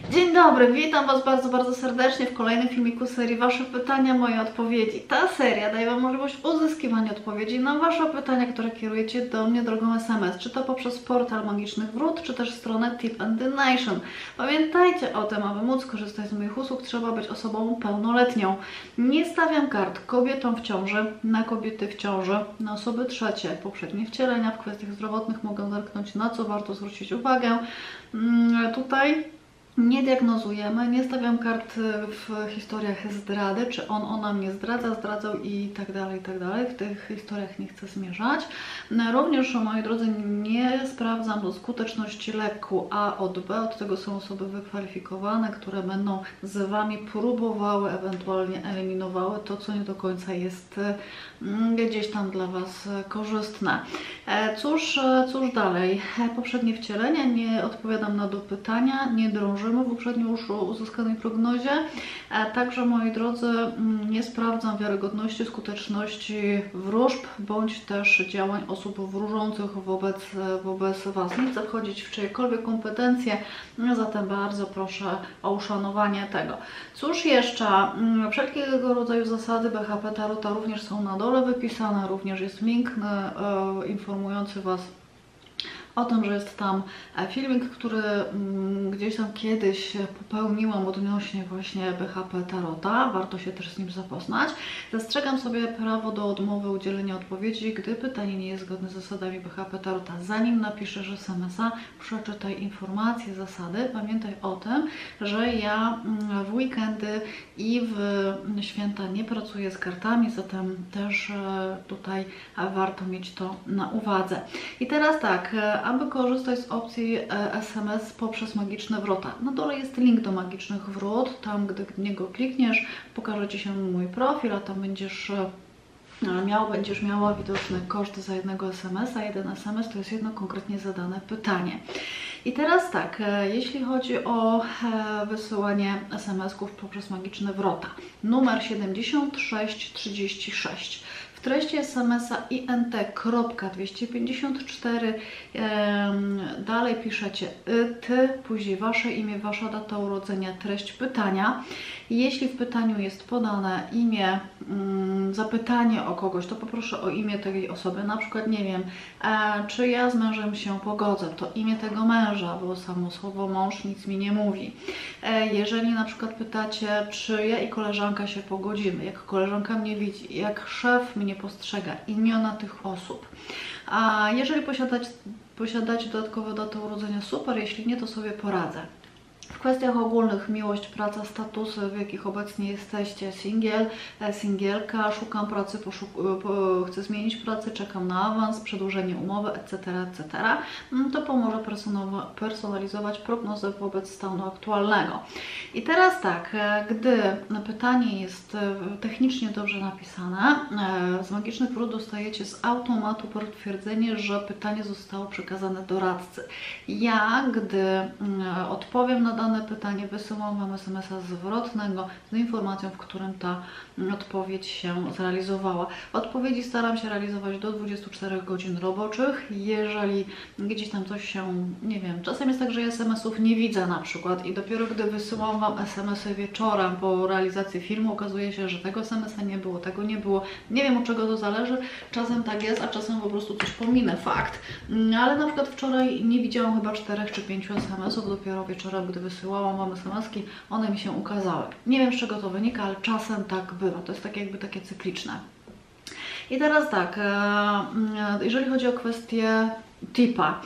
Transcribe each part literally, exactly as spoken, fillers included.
Dzień dobry, witam Was bardzo, bardzo serdecznie w kolejnym filmiku serii Wasze pytania, moje odpowiedzi. Ta seria daje Wam możliwość uzyskiwania odpowiedzi na Wasze pytania, które kierujecie do mnie drogą S M S, czy to poprzez portal Magicznych Wrót, czy też stronę Tip and the Nation. Pamiętajcie o tym, aby móc korzystać z moich usług, trzeba być osobą pełnoletnią. Nie stawiam kart kobietom w ciąży, na kobiety w ciąży, na osoby trzecie, poprzednie wcielenia w kwestiach zdrowotnych mogą zerknąć, na co warto zwrócić uwagę. Tutaj nie diagnozujemy, nie stawiam kart w historiach zdrady, czy on, ona mnie zdradza, zdradzał i tak dalej, i tak dalej. W tych historiach nie chcę zmierzać. Również, moi drodzy, nie sprawdzam do skuteczności leku A od B. Od tego są osoby wykwalifikowane, które będą z Wami próbowały, ewentualnie eliminowały to, co nie do końca jest gdzieś tam dla Was korzystne. Cóż, cóż dalej? Poprzednie wcielenia, nie odpowiadam na dopytania, nie drążę w uprzednio już uzyskanej prognozie. Także, moi drodzy, nie sprawdzam wiarygodności, skuteczności wróżb bądź też działań osób wróżących wobec, wobec Was. Nie chcę wchodzić w czyjekolwiek kompetencje, zatem bardzo proszę o uszanowanie tego. Cóż jeszcze? Wszelkiego rodzaju zasady B H P Tarota również są na dole wypisane, również jest link e, informujący Was o tym, że jest tam filmik, który gdzieś tam kiedyś popełniłam odnośnie właśnie B H P Tarota. Warto się też z nim zapoznać. Zastrzegam sobie prawo do odmowy udzielenia odpowiedzi, gdy pytanie nie jest zgodne z zasadami B H P Tarota. Zanim napiszesz es em es a, przeczytaj informacje, zasady. Pamiętaj o tym, że ja w weekendy i w święta nie pracuję z kartami, zatem też tutaj warto mieć to na uwadze. I teraz tak, aby korzystać z opcji es em es poprzez Magiczne Wrota. Na dole jest link do Magicznych Wrót, tam gdy w niego klikniesz, pokaże Ci się mój profil, a tam będziesz miał, będziesz miała widoczny koszt za jednego es em es a. Jeden es em es to jest jedno konkretnie zadane pytanie. I teraz tak, jeśli chodzi o wysyłanie es em esków poprzez Magiczne Wrota, numer siedemdziesiąt sześć trzydzieści sześć. W treści es em es a I N T dwieście pięćdziesiąt cztery, dalej piszecie ty, później Wasze imię, Wasza data urodzenia, treść pytania. Jeśli w pytaniu jest podane imię, zapytanie o kogoś, to poproszę o imię tej osoby, na przykład nie wiem, czy ja z mężem się pogodzę, to imię tego męża, bo samo słowo mąż nic mi nie mówi. Jeżeli na przykład pytacie, czy ja i koleżanka się pogodzimy, jak koleżanka mnie widzi, jak szef mnie postrzega, imiona tych osób. A jeżeli posiadać, posiadacie dodatkowe daty urodzenia, super, jeśli nie, to sobie poradzę. W kwestiach ogólnych miłość, praca, statusy, w jakich obecnie jesteście, singiel, singielka, szukam pracy, poszuk po, chcę zmienić pracę, czekam na awans, przedłużenie umowy, et cetera, et cetera. To pomoże personalizować prognozę wobec stanu aktualnego. I teraz tak, gdy pytanie jest technicznie dobrze napisane, z Magicznych Wrót dostajecie z automatu potwierdzenie, że pytanie zostało przekazane doradcy. Ja, gdy odpowiem na dane pytanie, wysyłam Wam es em es a zwrotnego z informacją, w którym ta odpowiedź się zrealizowała. Odpowiedzi staram się realizować do dwudziestu czterech godzin roboczych. Jeżeli gdzieś tam coś się, nie wiem, czasem jest tak, że es em esów nie widzę na przykład i dopiero gdy wysyłam Wam es em esy wieczorem po realizacji filmu, okazuje się, że tego es em es a nie było, tego nie było. Nie wiem, od czego to zależy. Czasem tak jest, a czasem po prostu coś pominę, fakt. Ale na przykład wczoraj nie widziałam chyba czterech czy pięciu es em esów, dopiero wieczorem, gdy wysyłałam Wam es em eski, one mi się ukazały. Nie wiem, z czego to wynika, ale czasem tak bywa. To jest tak jakby takie cykliczne. I teraz tak, jeżeli chodzi o kwestię tipa,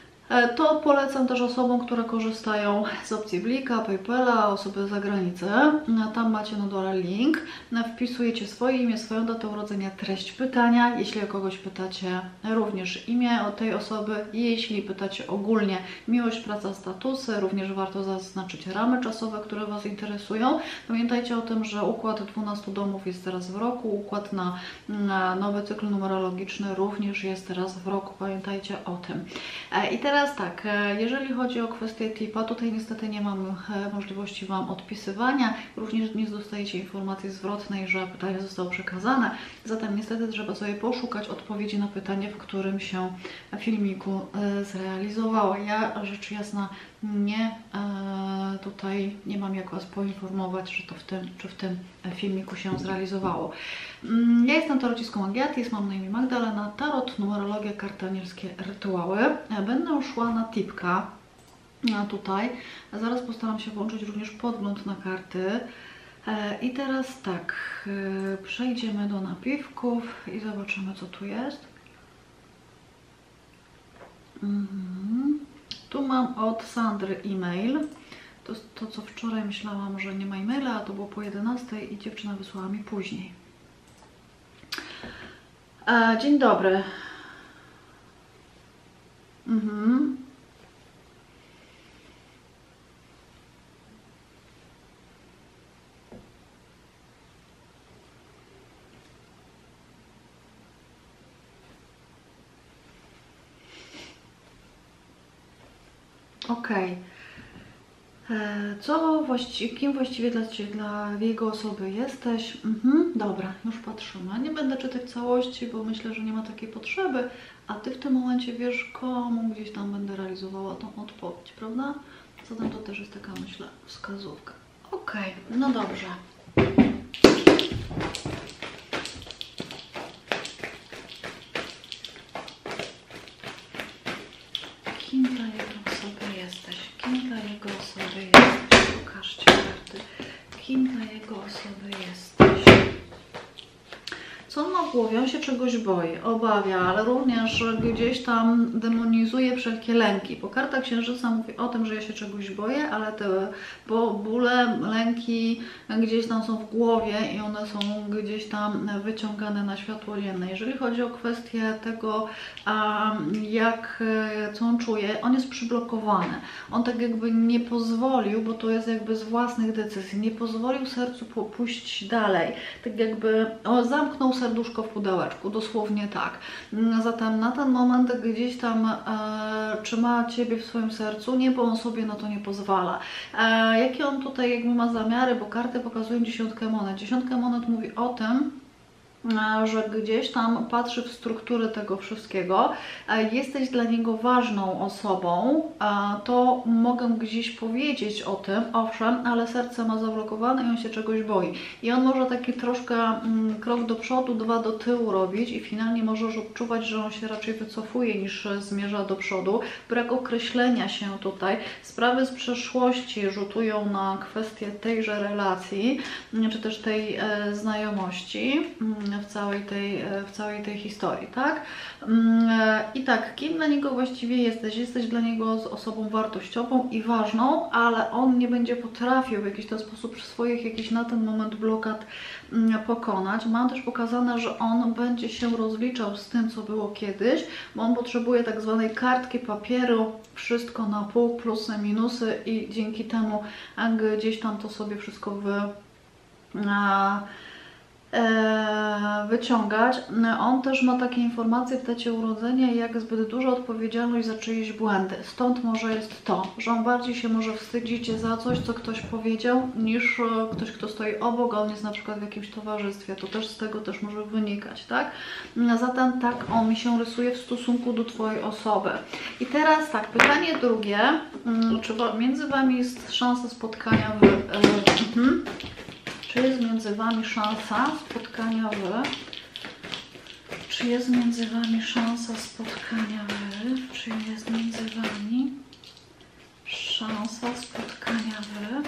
to polecam też osobom, które korzystają z opcji Blika, Paypala, osoby z zagranicy. Tam macie na dole link. Wpisujecie swoje imię, swoją datę urodzenia, treść pytania. Jeśli o kogoś pytacie, również imię od tej osoby. Jeśli pytacie ogólnie miłość, praca, statusy, również warto zaznaczyć ramy czasowe, które Was interesują. Pamiętajcie o tym, że układ dwunastu domów jest teraz w roku. Układ na, na nowy cykl numerologiczny również jest teraz w roku. Pamiętajcie o tym. I teraz Teraz tak, jeżeli chodzi o kwestię tipa, tutaj niestety nie mam możliwości Wam odpisywania, również nie dostajecie informacji zwrotnej, że pytanie zostało przekazane, zatem niestety trzeba sobie poszukać odpowiedzi na pytanie, w którym się filmiku zrealizowała. Ja rzecz jasna nie e, tutaj nie mam jak Was poinformować, że to w tym czy w tym filmiku się zrealizowało. Ja jestem tarocistką Agiatis, mam na imię Magdalena, tarot, numerologia, karty anielskie, rytuały. Będę szła na tipka a tutaj. Zaraz postaram się włączyć również podgląd na karty. I teraz tak, przejdziemy do napiwków i zobaczymy, co tu jest. Mhm. Tu mam od Sandry e-mail. To jest to, co wczoraj myślałam, że nie ma e-maila, a to było po jedenastej i dziewczyna wysłała mi później. E, dzień dobry. Mhm. Okej. Okay. Co właściwie, kim właściwie dla Ciebie, dla jego osoby jesteś? Mhm, dobra, już patrzymy. Nie będę czytać całości, bo myślę, że nie ma takiej potrzeby, a Ty w tym momencie wiesz, komu gdzieś tam będę realizowała tą odpowiedź, prawda? Zatem to też jest taka, myślę, wskazówka. Okej, okay, no dobrze. Kim dla jego osoby jesteś? Kim dla jego osoby jesteś? Pokażcie karty. Kim dla jego osoby jesteś? Co on ma w głowie? On się czegoś boi, obawia, ale również gdzieś tam demonizuje wszelkie lęki. Bo karta Księżyca mówi o tym, że ja się czegoś boję, ale te bo bóle, lęki gdzieś tam są w głowie i one są gdzieś tam wyciągane na światło dzienne. Jeżeli chodzi o kwestię tego, jak, co on czuje, on jest przyblokowany. On tak jakby nie pozwolił, bo to jest jakby z własnych decyzji, nie pozwolił sercu pójść dalej. Tak jakby o, zamknął serduszko w pudełeczku, dosłownie tak. Zatem na ten moment gdzieś tam e, trzyma Ciebie w swoim sercu, nie, bo on sobie na to nie pozwala. E, jakie on tutaj jakby ma zamiary, bo karty pokazują dziesiątkę monet. Dziesiątka monet mówi o tym, że gdzieś tam patrzy w strukturę tego wszystkiego, jesteś dla niego ważną osobą, to mogę gdzieś powiedzieć o tym, owszem, ale serce ma zablokowane i on się czegoś boi. I on może taki troszkę krok do przodu, dwa do tyłu robić i finalnie możesz odczuwać, że on się raczej wycofuje niż zmierza do przodu. Brak określenia się tutaj. Sprawy z przeszłości rzutują na kwestię tejże relacji, czy też tej znajomości w całej tej, w całej tej historii, tak? I tak, kim dla niego właściwie jesteś? Jesteś dla niego osobą wartościową i ważną, ale on nie będzie potrafił w jakiś ten sposób swoich jakichś na ten moment blokad pokonać. Mam też pokazane, że on będzie się rozliczał z tym, co było kiedyś, bo on potrzebuje tak zwanej kartki papieru, wszystko na pół, plusy, minusy i dzięki temu gdzieś tam to sobie wszystko wy... wyciągać. On też ma takie informacje w dacie urodzenia, jak zbyt duża odpowiedzialność za czyjeś błędy. Stąd może jest to, że on bardziej się może wstydzić za coś, co ktoś powiedział, niż ktoś, kto stoi obok, a on jest na przykład w jakimś towarzystwie. To też z tego też może wynikać, tak? Zatem tak on mi się rysuje w stosunku do Twojej osoby. I teraz tak, pytanie drugie. Czy między Wami jest szansa spotkania w... Yy, Czy jest między Wami szansa spotkania w... Czy jest między Wami szansa spotkania w... Czy jest między Wami szansa spotkania w...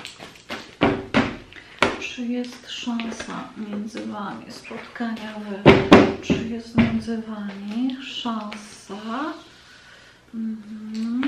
Czy jest szansa między Wami spotkania w... Czy jest między Wami szansa... Mhm.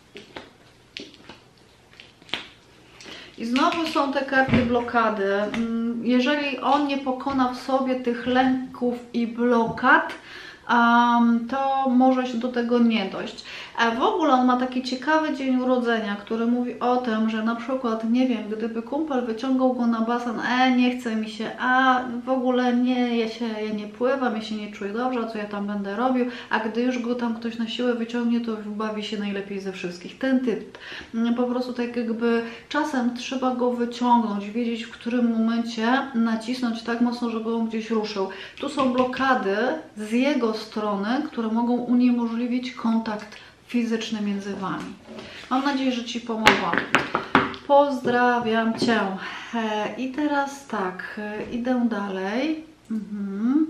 I znowu są te karty blokady. Jeżeli on nie pokona w sobie tych lęków i blokad, um, to może się do tego nie dojść. A w ogóle on ma taki ciekawy dzień urodzenia, który mówi o tym, że na przykład, nie wiem, gdyby kumpel wyciągał go na basen, e, nie chce mi się, a w ogóle nie, ja się ja nie pływam, ja się nie czuję dobrze, co ja tam będę robił, a gdy już go tam ktoś na siłę wyciągnie, to bawi się najlepiej ze wszystkich. Ten typ. Po prostu tak jakby czasem trzeba go wyciągnąć, wiedzieć, w którym momencie nacisnąć tak mocno, żeby on gdzieś ruszył. Tu są blokady z jego strony, które mogą uniemożliwić kontakt fizyczny między Wami. Mam nadzieję, że Ci pomogłam. Pozdrawiam Cię. I teraz tak, idę dalej. Mhm.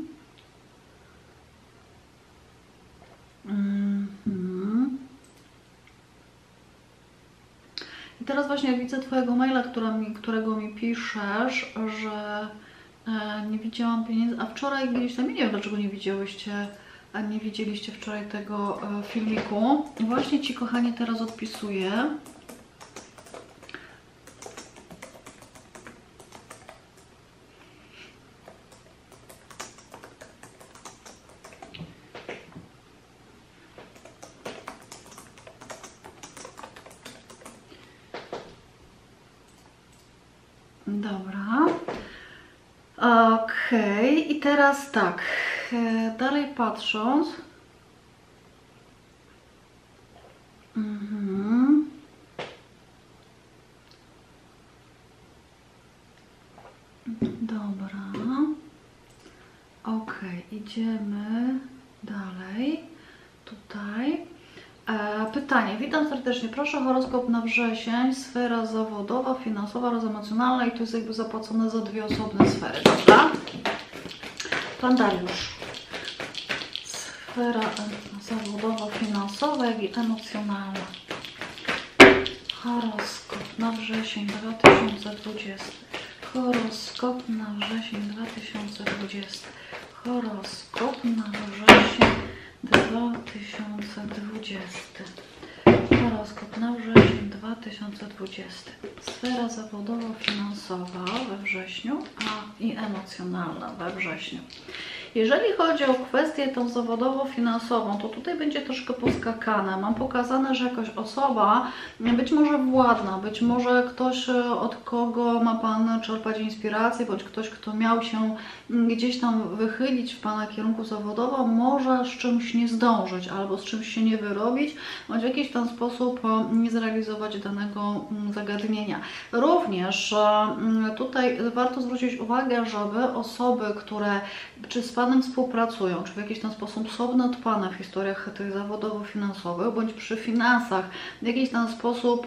Mhm. I teraz właśnie widzę Twojego maila, która mi, którego mi piszesz, że e, nie widziałam pieniędzy, a wczoraj gdzieś tam, nie wiem dlaczego nie widziałyście, a nie widzieliście wczoraj tego e, filmiku. I właśnie Ci, kochani, teraz odpisuję. Dobra. Okej, okay. I teraz tak, dalej patrząc. Mhm. Dobra. Ok, idziemy dalej. Tutaj. E, pytanie. Witam serdecznie. Proszę horoskop na wrzesień. Sfera zawodowa, finansowa oraz emocjonalna i to jest jakby zapłacone za dwie osobne sfery, prawda? Pan Dariusz. Sfera zawodowa, finansowa, jak i emocjonalna. Horoskop na wrzesień dwa tysiące dwudziesty. Horoskop na wrzesień dwa tysiące dwudziesty. Horoskop na wrzesień dwa tysiące dwudziesty. Horoskop na wrzesień dwa tysiące dwudziesty. Sfera zawodowo-finansowa we wrześniu, a i emocjonalna we wrześniu. Jeżeli chodzi o kwestię tą zawodowo-finansową, to tutaj będzie troszkę poskakane. Mam pokazane, że jakaś osoba, być może władna, być może ktoś, od kogo ma Pan czerpać inspirację, bądź ktoś, kto miał się gdzieś tam wychylić w Pana kierunku zawodowo, może z czymś nie zdążyć, albo z czymś się nie wyrobić, bądź w jakiś tam sposób nie zrealizować danego zagadnienia. Również tutaj warto zwrócić uwagę, żeby osoby, które czy z Panem współpracują, czy w jakiś tam sposób są od Pana w historiach tych zawodowo-finansowych, bądź przy finansach w jakiś tam sposób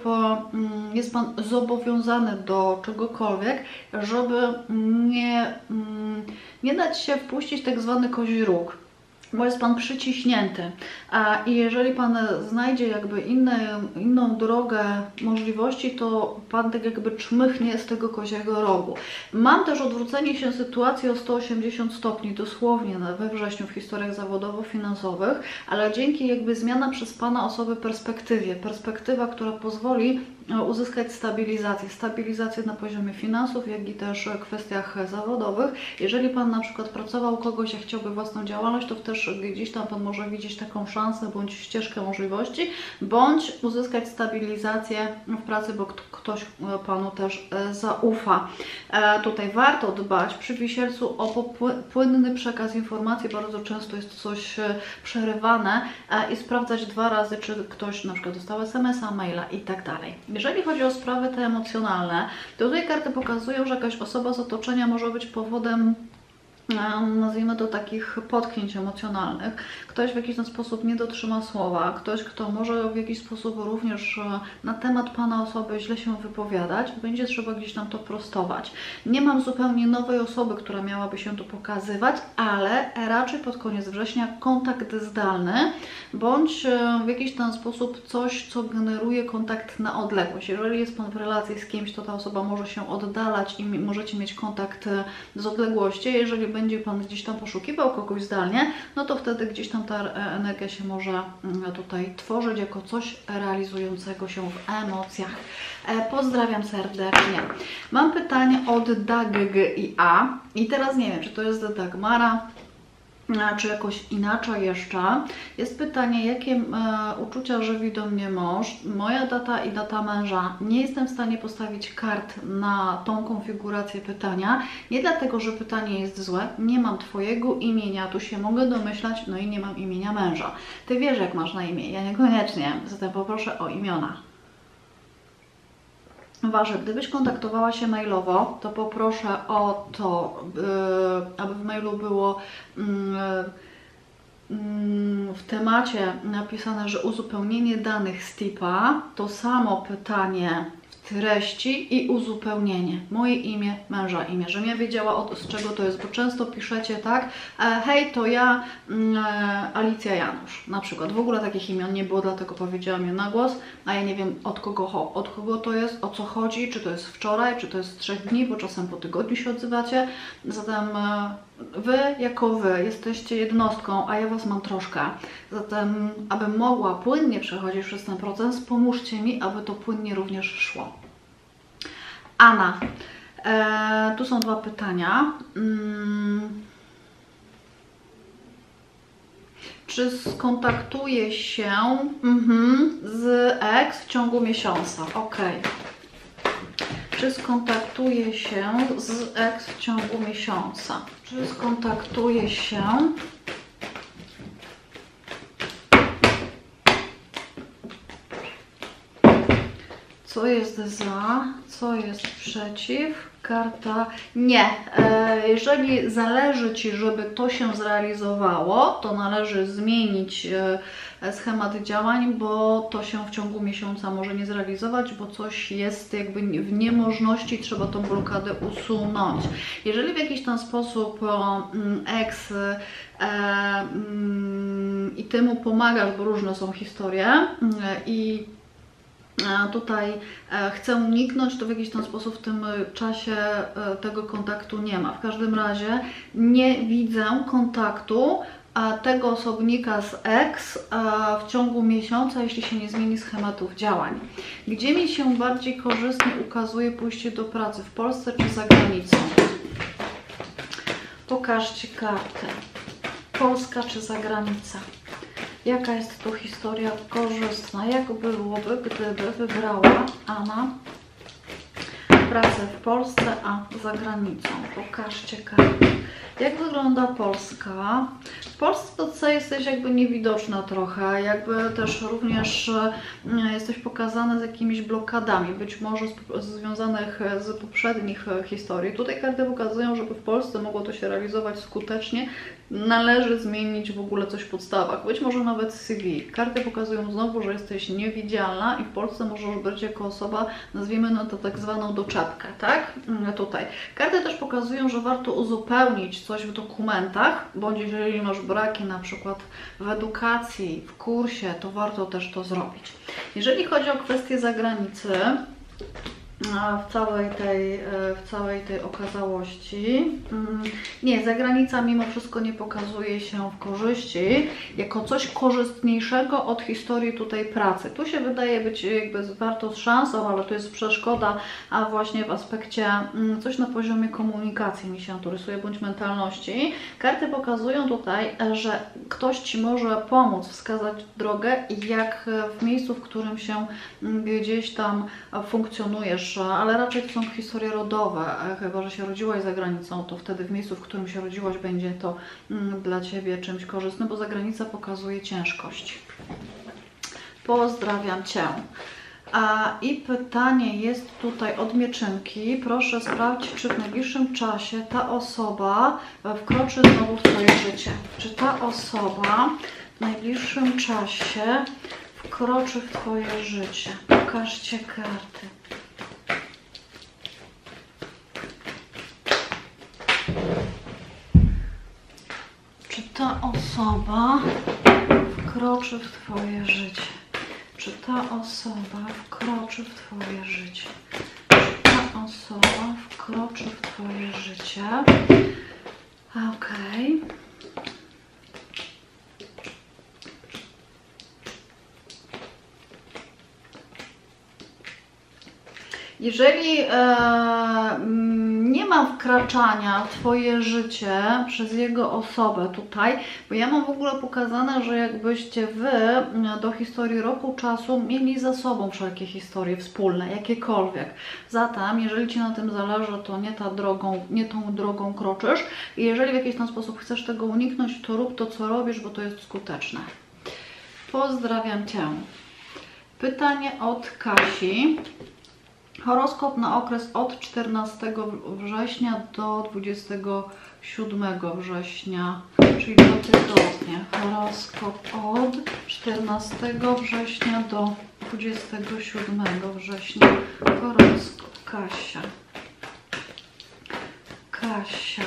jest Pan zobowiązany do czegokolwiek, żeby nie, nie dać się wpuścić tak zwany kozi róg, bo jest Pan przyciśnięty. A i jeżeli Pan znajdzie jakby inne, inną drogę możliwości, to Pan tak jakby czmychnie z tego koziego rogu. Mam też odwrócenie się sytuacji o sto osiemdziesiąt stopni, dosłownie we wrześniu w historiach zawodowo-finansowych, ale dzięki jakby zmiana przez Pana osoby perspektywie, perspektywa, która pozwoli uzyskać stabilizację, stabilizację na poziomie finansów, jak i też w kwestiach zawodowych. Jeżeli Pan na przykład pracował u kogoś, a chciałby własną działalność, to też gdzieś tam Pan może widzieć taką szansę bądź ścieżkę możliwości, bądź uzyskać stabilizację w pracy, bo ktoś Panu też zaufa. E, tutaj warto dbać przy Wisielcu o płynny przekaz informacji, bardzo często jest coś przerywane e, i sprawdzać dwa razy, czy ktoś na przykład dostał es em es a, maila i tak dalej. Jeżeli chodzi o sprawy te emocjonalne, to tutaj karty pokazują, że jakaś osoba z otoczenia może być powodem, nazwijmy to, takich potknięć emocjonalnych. Ktoś w jakiś ten sposób nie dotrzyma słowa, ktoś, kto może w jakiś sposób również na temat Pana osoby źle się wypowiadać, będzie trzeba gdzieś tam to prostować. Nie mam zupełnie nowej osoby, która miałaby się tu pokazywać, ale raczej pod koniec września kontakt zdalny, bądź w jakiś ten sposób coś, co generuje kontakt na odległość. Jeżeli jest Pan w relacji z kimś, to ta osoba może się oddalać i możecie mieć kontakt z odległości. Jeżeli będzie Pan gdzieś tam poszukiwał kogoś zdalnie, no to wtedy gdzieś tam ta energia się może tutaj tworzyć jako coś realizującego się w emocjach. Pozdrawiam serdecznie. Mam pytanie od Dag i A i teraz nie wiem, czy to jest Dagmara, czy jakoś inaczej jeszcze. Jest pytanie, jakie e, uczucia żywi do mnie mąż, moja data i data męża. Nie jestem w stanie postawić kart na tą konfigurację pytania. Nie dlatego, że pytanie jest złe. Nie mam Twojego imienia, tu się mogę domyślać, no i nie mam imienia męża. Ty wiesz, jak masz na imię, ja niekoniecznie, zatem poproszę o imiona. Wasze, gdybyś kontaktowała się mailowo, to poproszę o to, yy, aby w mailu było yy, w temacie napisane, że uzupełnienie danych z tipa, to samo pytanie w treści i uzupełnienie. Moje imię, męża imię, żebym ja wiedziała, od, z czego to jest, bo często piszecie tak, e, hej, to ja mm, Alicja Janusz, na przykład. W ogóle takich imion nie było, dlatego powiedziałam je na głos, a ja nie wiem od kogo, od kogo to jest, o co chodzi, czy to jest wczoraj, czy to jest z trzech dni, bo czasem po tygodniu się odzywacie. Zatem e, Wy jako Wy jesteście jednostką, a ja Was mam troszkę. Zatem, abym mogła płynnie przechodzić przez ten proces, pomóżcie mi, aby to płynnie również szło. Anna, e, tu są dwa pytania. Hmm. Czy skontaktuje się mm, z ex w ciągu miesiąca? Ok. Czy skontaktuje się z ex w ciągu miesiąca? Czy skontaktuje się co jest za, co jest przeciw? Karta nie. E, jeżeli zależy Ci, żeby to się zrealizowało, to należy zmienić e, schemat działań, bo to się w ciągu miesiąca może nie zrealizować, bo coś jest jakby w niemożności, trzeba tą blokadę usunąć. Jeżeli w jakiś tam sposób o, ex e, mm, i Ty mu pomagasz, bo różne są historie e, i tutaj chcę uniknąć, to w jakiś tam sposób w tym czasie tego kontaktu nie ma. W każdym razie nie widzę kontaktu tego osobnika z ex w ciągu miesiąca, jeśli się nie zmieni schematów działań. Gdzie mi się bardziej korzystnie ukazuje pójście do pracy? W Polsce czy za granicą? Pokażcie kartę. Polska czy zagranica? Jaka jest tu historia korzystna? Jak byłoby, gdyby wybrała Anna pracę w Polsce, a za granicą? Pokażcie kartę. Jak wygląda Polska? W Polsce to co jesteś jakby niewidoczna trochę, jakby też również jesteś pokazana z jakimiś blokadami, być może z, związanych z poprzednich historii. Tutaj karty pokazują, żeby w Polsce mogło to się realizować skutecznie, należy zmienić w ogóle coś w podstawach, być może nawet C V. Karty pokazują znowu, że jesteś niewidzialna i w Polsce możesz być jako osoba, nazwijmy no to tak zwaną doczepkę, tak? Tutaj. Karty też pokazują, że warto uzupełnić coś w dokumentach, bądź jeżeli masz braki na przykład w edukacji, w kursie, to warto też to zrobić. Jeżeli chodzi o kwestie zagranicy, w całej tej, w całej tej okazałości. Nie, zagranica mimo wszystko nie pokazuje się w korzyści, jako coś korzystniejszego od historii tutaj pracy. Tu się wydaje być jakby warto z szansą, ale to jest przeszkoda, a właśnie w aspekcie coś na poziomie komunikacji mi się tu rysuje, bądź mentalności. Karty pokazują tutaj, że ktoś Ci może pomóc, wskazać drogę, jak w miejscu, w którym się gdzieś tam funkcjonujesz, ale raczej to są historie rodowe, chyba że się rodziłaś za granicą, to wtedy w miejscu, w którym się rodziłaś, będzie to dla Ciebie czymś korzystnym, bo zagranica pokazuje ciężkość. Pozdrawiam Cię. A, I pytanie jest tutaj od Mieczynki. Proszę sprawdzić, czy w najbliższym czasie ta osoba wkroczy znowu w Twoje życie. Czy ta osoba w najbliższym czasie wkroczy w Twoje życie. Pokażcie karty. Czy ta osoba wkroczy w Twoje życie? Czy ta osoba wkroczy w Twoje życie? Czy ta osoba wkroczy w Twoje życie? Okej. Okay. Jeżeli e, nie ma wkraczania w Twoje życie przez jego osobę tutaj, bo ja mam w ogóle pokazane, że jakbyście Wy do historii roku czasu mieli za sobą wszelkie historie wspólne, jakiekolwiek. Zatem, jeżeli Ci na tym zależy, to nie, ta drogą, nie tą drogą kroczysz i jeżeli w jakiś tam sposób chcesz tego uniknąć, to rób to, co robisz, bo to jest skuteczne. Pozdrawiam Cię. Pytanie od Kasi. Horoskop na okres od czternastego września do dwudziestego siódmego września, czyli do tygodnia. Horoskop od czternastego września do dwudziestego siódmego września. Horoskop Kasia. Kasia.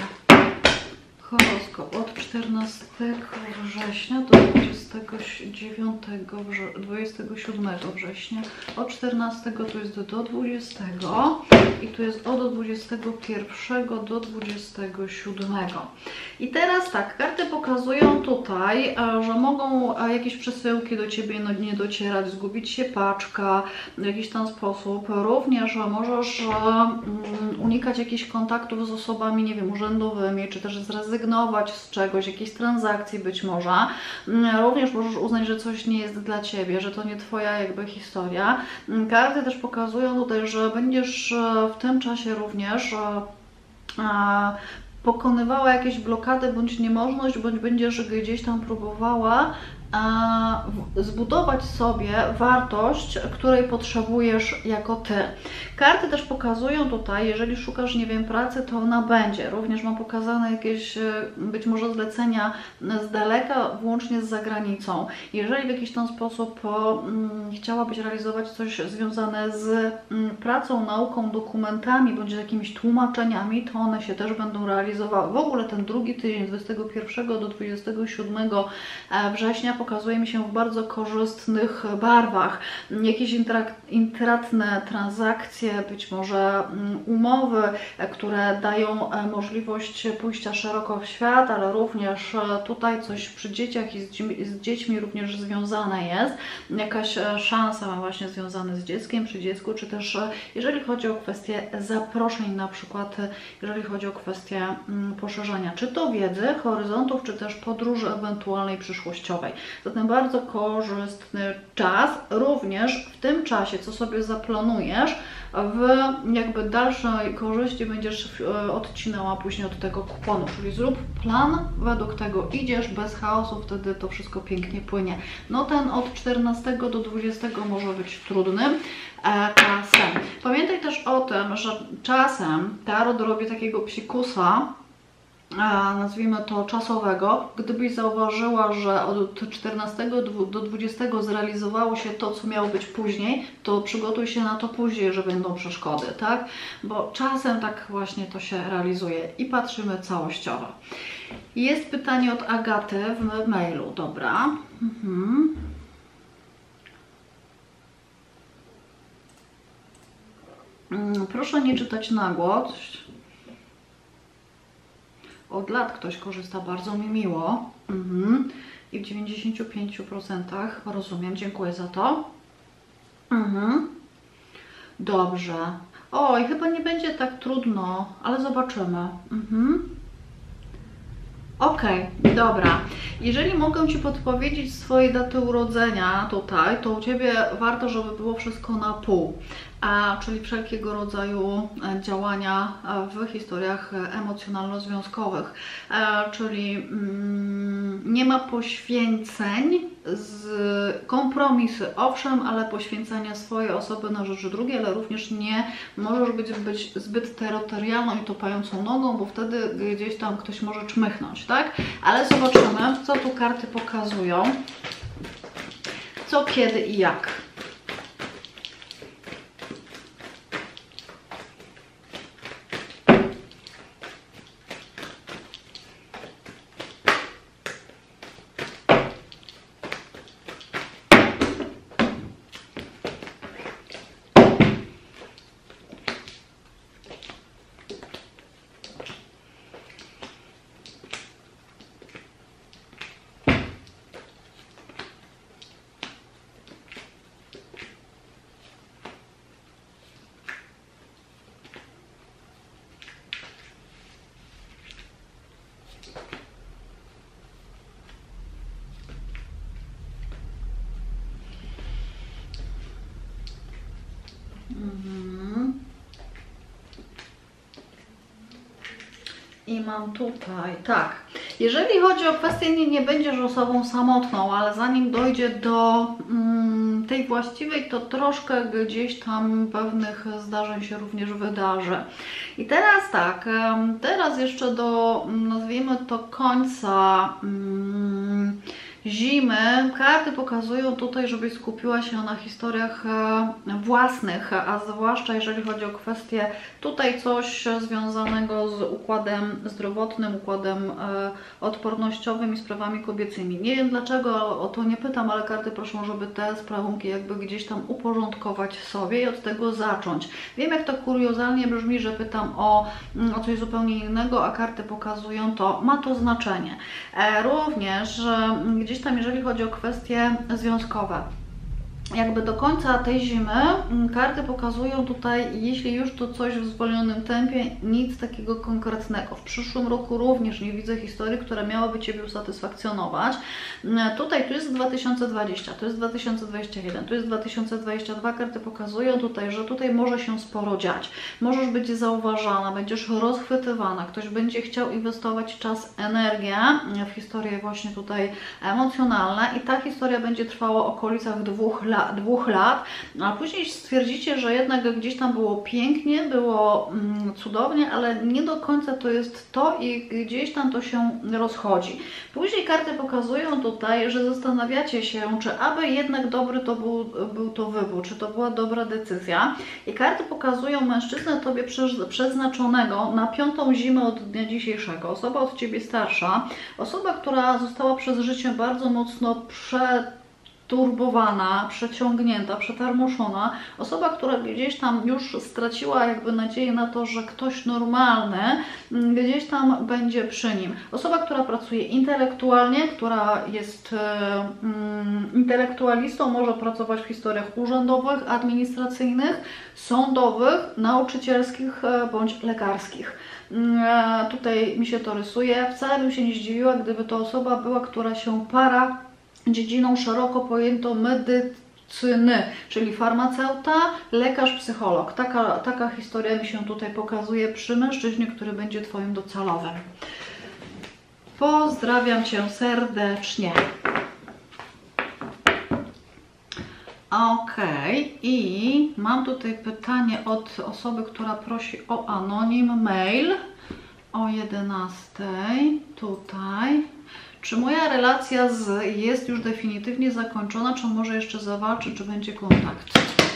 Horoskop od czternastego września do dwudziestego dziewiątego, dwudziestego siódmego września. Od czternastego to jest do dwudziestego i tu jest od dwudziestego pierwszego do dwudziestego siódmego. I teraz tak, karty pokazują tutaj, że mogą jakieś przesyłki do Ciebie no, nie docierać, zgubić się paczka w jakiś tam sposób. Również możesz um, unikać jakichś kontaktów z osobami, nie wiem, urzędowymi, czy też zrezygnować z czegoś, jakiejś transakcji być może. Również możesz uznać, że coś nie jest dla Ciebie, że to nie Twoja jakby historia. Karty też pokazują tutaj, że będziesz w tym czasie również a, pokonywała jakieś blokady bądź niemożność, bądź będziesz gdzieś tam próbowała a, zbudować sobie wartość, której potrzebujesz jako Ty. Karty też pokazują tutaj, jeżeli szukasz, nie wiem, pracy, to ona będzie. Również mam pokazane jakieś być może zlecenia z daleka, włącznie z zagranicą. Jeżeli w jakiś tam sposób um, chciałabyś realizować coś związane z um, pracą, nauką, dokumentami, bądź jakimiś tłumaczeniami, to one się też będą realizowały. W ogóle ten drugi tydzień, dwudziestego pierwszego do dwudziestego siódmego września, pokazuje mi się w bardzo korzystnych barwach. Jakieś intratne transakcje, być może umowy, które dają możliwość pójścia szeroko w świat, ale również tutaj coś przy dzieciach i z, z dziećmi również związane jest. Jakaś szansa właśnie związana z dzieckiem, przy dziecku, czy też jeżeli chodzi o kwestię zaproszeń, na przykład jeżeli chodzi o kwestię poszerzania, czy to wiedzy, horyzontów, czy też podróży ewentualnej przyszłościowej. Zatem bardzo korzystny czas, również w tym czasie, co sobie zaplanujesz, w jakby dalszej korzyści będziesz odcinała później od tego kuponu, czyli zrób plan, według tego idziesz, bez chaosu, wtedy to wszystko pięknie płynie. No ten od czternastego do dwudziestego może być trudnym czasem. Pamiętaj też o tym, że czasem tarot robi takiego psikusa, nazwijmy to czasowego. Gdybyś zauważyła, że od czternastego do dwudziestego zrealizowało się to, co miało być później, to przygotuj się na to później, że będą przeszkody, tak? Bo czasem tak właśnie to się realizuje i patrzymy całościowo. Jest pytanie od Agaty w mailu, dobra. Mhm. Proszę nie czytać na głos. Od lat ktoś korzysta, bardzo mi miło. Mhm. I w dziewięćdziesięciu pięciu procentach rozumiem, dziękuję za to. Mhm. Dobrze. Oj, chyba nie będzie tak trudno, ale zobaczymy. Mhm. Ok, dobra. Jeżeli mogę Ci podpowiedzieć swoje daty urodzenia tutaj, to u Ciebie warto, żeby było wszystko na pół. A, czyli wszelkiego rodzaju działania w historiach emocjonalno-związkowych. A, czyli mm, nie ma poświęceń, z kompromisy, owszem, ale poświęcenia swojej osoby na rzecz drugiej, ale również nie możesz być, być zbyt terytorialną i topającą nogą, bo wtedy gdzieś tam ktoś może czmychnąć, tak? Ale zobaczymy, co tu karty pokazują, co, kiedy i jak. Mhm. I mam tutaj, tak, jeżeli chodzi o kwestię, nie, nie będziesz osobą samotną, ale zanim dojdzie do mm, tej właściwej, to troszkę gdzieś tam pewnych zdarzeń się również wydarzy. I teraz tak, teraz jeszcze do, nazwijmy to, końca um, zimy karty pokazują tutaj, żebyś skupiła się na historiach własnych, a zwłaszcza jeżeli chodzi o kwestie tutaj coś związanego z układem zdrowotnym, układem odpornościowym i sprawami kobiecymi. Nie wiem dlaczego, o to nie pytam, ale karty proszą, żeby te sprawunki jakby gdzieś tam uporządkować sobie i od tego zacząć. Wiem, jak to kuriozalnie brzmi, że pytam o, o coś zupełnie innego, a karty pokazują to, ma to znaczenie. Również gdzieś tam, jeżeli chodzi o kwestie związkowe, jakby do końca tej zimy karty pokazują tutaj, jeśli już to coś w zwolnionym tempie, nic takiego konkretnego. W przyszłym roku również nie widzę historii, która miałaby Ciebie usatysfakcjonować. Tutaj tu jest dwa tysiące dwudziesty, to jest dwa tysiące dwudziesty jeden, tu jest dwa tysiące dwudziesty dwa. Karty pokazują tutaj, że tutaj może się sporo dziać. Możesz być zauważana, będziesz rozchwytywana, ktoś będzie chciał inwestować czas, energię w historię właśnie tutaj emocjonalne i ta historia będzie trwała w okolicach dwóch lat. dwóch lat, a później stwierdzicie, że jednak gdzieś tam było pięknie, było mm, cudownie, ale nie do końca to jest to i gdzieś tam to się rozchodzi. Później karty pokazują tutaj, że zastanawiacie się, czy aby jednak dobry to był, był to wybór, czy to była dobra decyzja. I karty pokazują mężczyznę Tobie przeznaczonego na piątą zimę od dnia dzisiejszego. Osoba od Ciebie starsza, osoba, która została przez życie bardzo mocno przed turbowana, przeciągnięta, przetarmuszona, osoba, która gdzieś tam już straciła jakby nadzieję na to, że ktoś normalny gdzieś tam będzie przy nim. Osoba, która pracuje intelektualnie, która jest um, intelektualistą, może pracować w historiach urzędowych, administracyjnych, sądowych, nauczycielskich bądź lekarskich. Tutaj mi się to rysuje. Wcale bym się nie zdziwiła, gdyby to osoba była, która się para dziedziną szeroko pojętą medycyny, czyli farmaceuta, lekarz, psycholog. Taka, taka historia mi się tutaj pokazuje przy mężczyźnie, który będzie Twoim docelowym. Pozdrawiam Cię serdecznie. Ok, i mam tutaj pytanie od osoby, która prosi o anonim mail o jedenastej. Tutaj. Czy moja relacja z jest już definitywnie zakończona, czy może jeszcze zawalczy, czy będzie kontakt?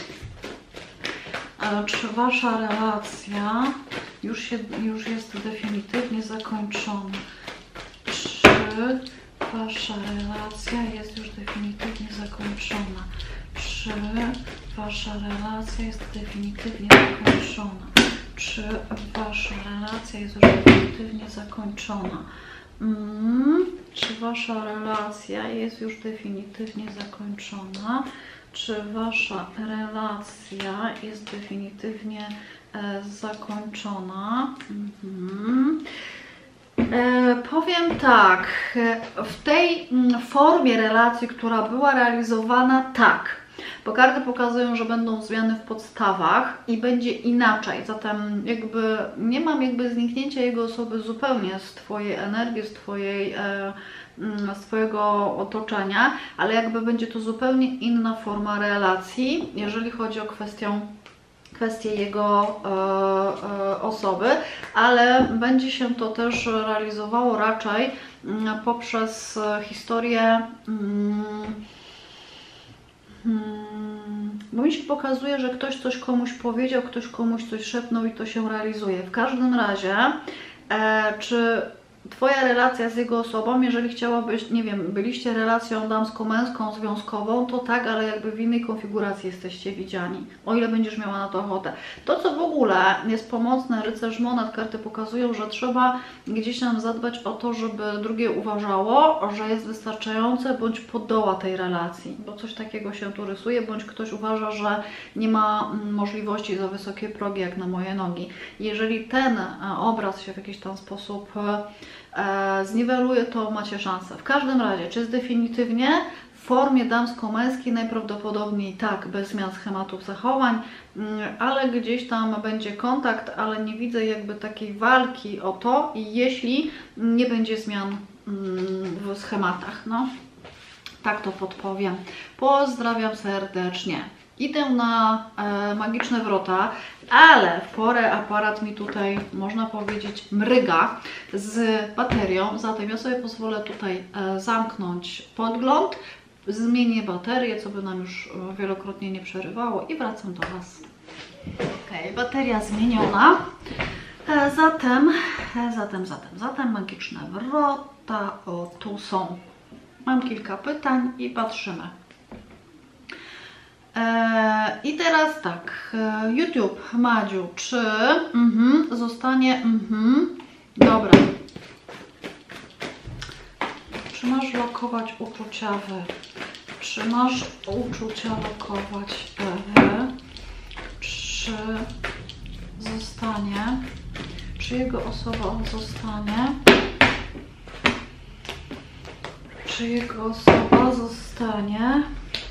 Czy Wasza relacja już, się, już jest definitywnie zakończona? Czy Wasza relacja jest już definitywnie zakończona? Czy Wasza relacja jest definitywnie zakończona? Czy Wasza relacja jest już definitywnie zakończona? Mm, czy Wasza relacja jest już definitywnie zakończona? Czy Wasza relacja jest definitywnie e, zakończona? Mhm. E, powiem tak, w tej formie relacji, która była realizowana, tak. Bo karty pokazują, że będą zmiany w podstawach i będzie inaczej. Zatem jakby nie mam jakby zniknięcia jego osoby zupełnie z Twojej energii, z Twojej, e, z Twojego otoczenia, ale jakby będzie to zupełnie inna forma relacji, jeżeli chodzi o kwestię kwestię jego e, e, osoby, ale będzie się to też realizowało raczej m, poprzez historię m, Hmm, bo mi się pokazuje, że ktoś coś komuś powiedział, ktoś komuś coś szepnął i to się realizuje. W każdym razie, e, czy Twoja relacja z jego osobą, jeżeli chciałabyś, nie wiem, byliście relacją damsko-męską, związkową, to tak, ale jakby w innej konfiguracji jesteście widziani, o ile będziesz miała na to ochotę. To, co w ogóle jest pomocne, rycerz monet, karty pokazują, że trzeba gdzieś tam zadbać o to, żeby drugie uważało, że jest wystarczające, bądź podoła tej relacji, bo coś takiego się tu rysuje, bądź ktoś uważa, że nie ma możliwości za wysokie progi jak na moje nogi. Jeżeli ten obraz się w jakiś tam sposób e, zniweluje, to macie szansę. W każdym razie, czy jest definitywnie w formie damsko-męskiej? Najprawdopodobniej tak, bez zmian schematów zachowań, ale gdzieś tam będzie kontakt, ale nie widzę jakby takiej walki o to, i jeśli nie będzie zmian w schematach, no. Tak to podpowiem. Pozdrawiam serdecznie. Idę na e, magiczne wrota, ale w porę aparat mi tutaj, można powiedzieć, mryga z baterią. Zatem ja sobie pozwolę tutaj e, zamknąć podgląd, zmienię baterię, co by nam już wielokrotnie nie przerywało i wracam do Was. Ok, bateria zmieniona. E, zatem, e, zatem, zatem, zatem magiczne wrota, o tu są. Mam kilka pytań i patrzymy. E, I teraz tak, e, YouTube, Madziu, czy mhm, zostanie, mhm, dobra. Czy masz lokować uczucia wy? Czy masz uczucia lokować wy? Czy zostanie? Czy jego osoba zostanie? Czy jego osoba zostanie?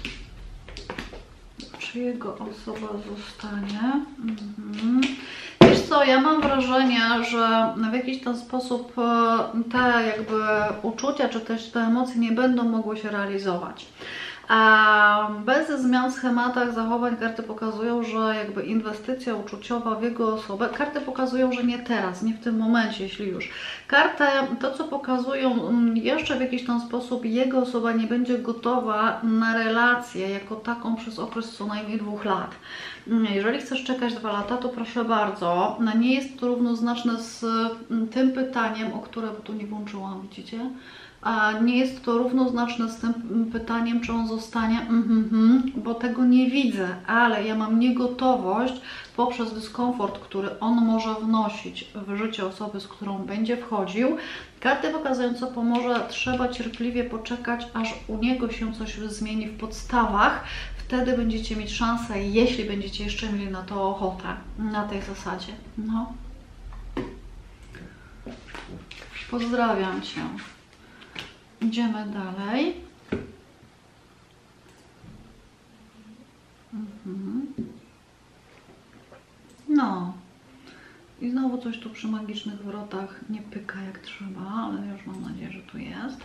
Czy jego osoba zostanie? Mhm. Wiesz co, ja mam wrażenie, że w jakiś ten sposób te jakby uczucia, czy też te emocje nie będą mogły się realizować. A bez zmian w schematach zachowań karty pokazują, że jakby inwestycja uczuciowa w jego osobę, karty pokazują, że nie teraz, nie w tym momencie, jeśli już. Karty, to co pokazują, jeszcze w jakiś tam sposób jego osoba nie będzie gotowa na relację jako taką przez okres co najmniej dwóch lat. Jeżeli chcesz czekać dwa lata, to proszę bardzo, nie jest to równoznaczne z tym pytaniem, o które tu nie włączyłam, widzicie? A nie jest to równoznaczne z tym pytaniem, czy on zostanie, mm-hmm, bo tego nie widzę, ale ja mam niegotowość poprzez dyskomfort, który on może wnosić w życie osoby, z którą będzie wchodził. Karty pokazują, co pomoże, trzeba cierpliwie poczekać, aż u niego się coś zmieni w podstawach. Wtedy będziecie mieć szansę, jeśli będziecie jeszcze mieli na to ochotę, na tej zasadzie. No. Pozdrawiam Cię. Idziemy dalej. Mhm. No. I znowu coś tu przy magicznych wrotach nie pyka jak trzeba, ale już mam nadzieję, że tu jest.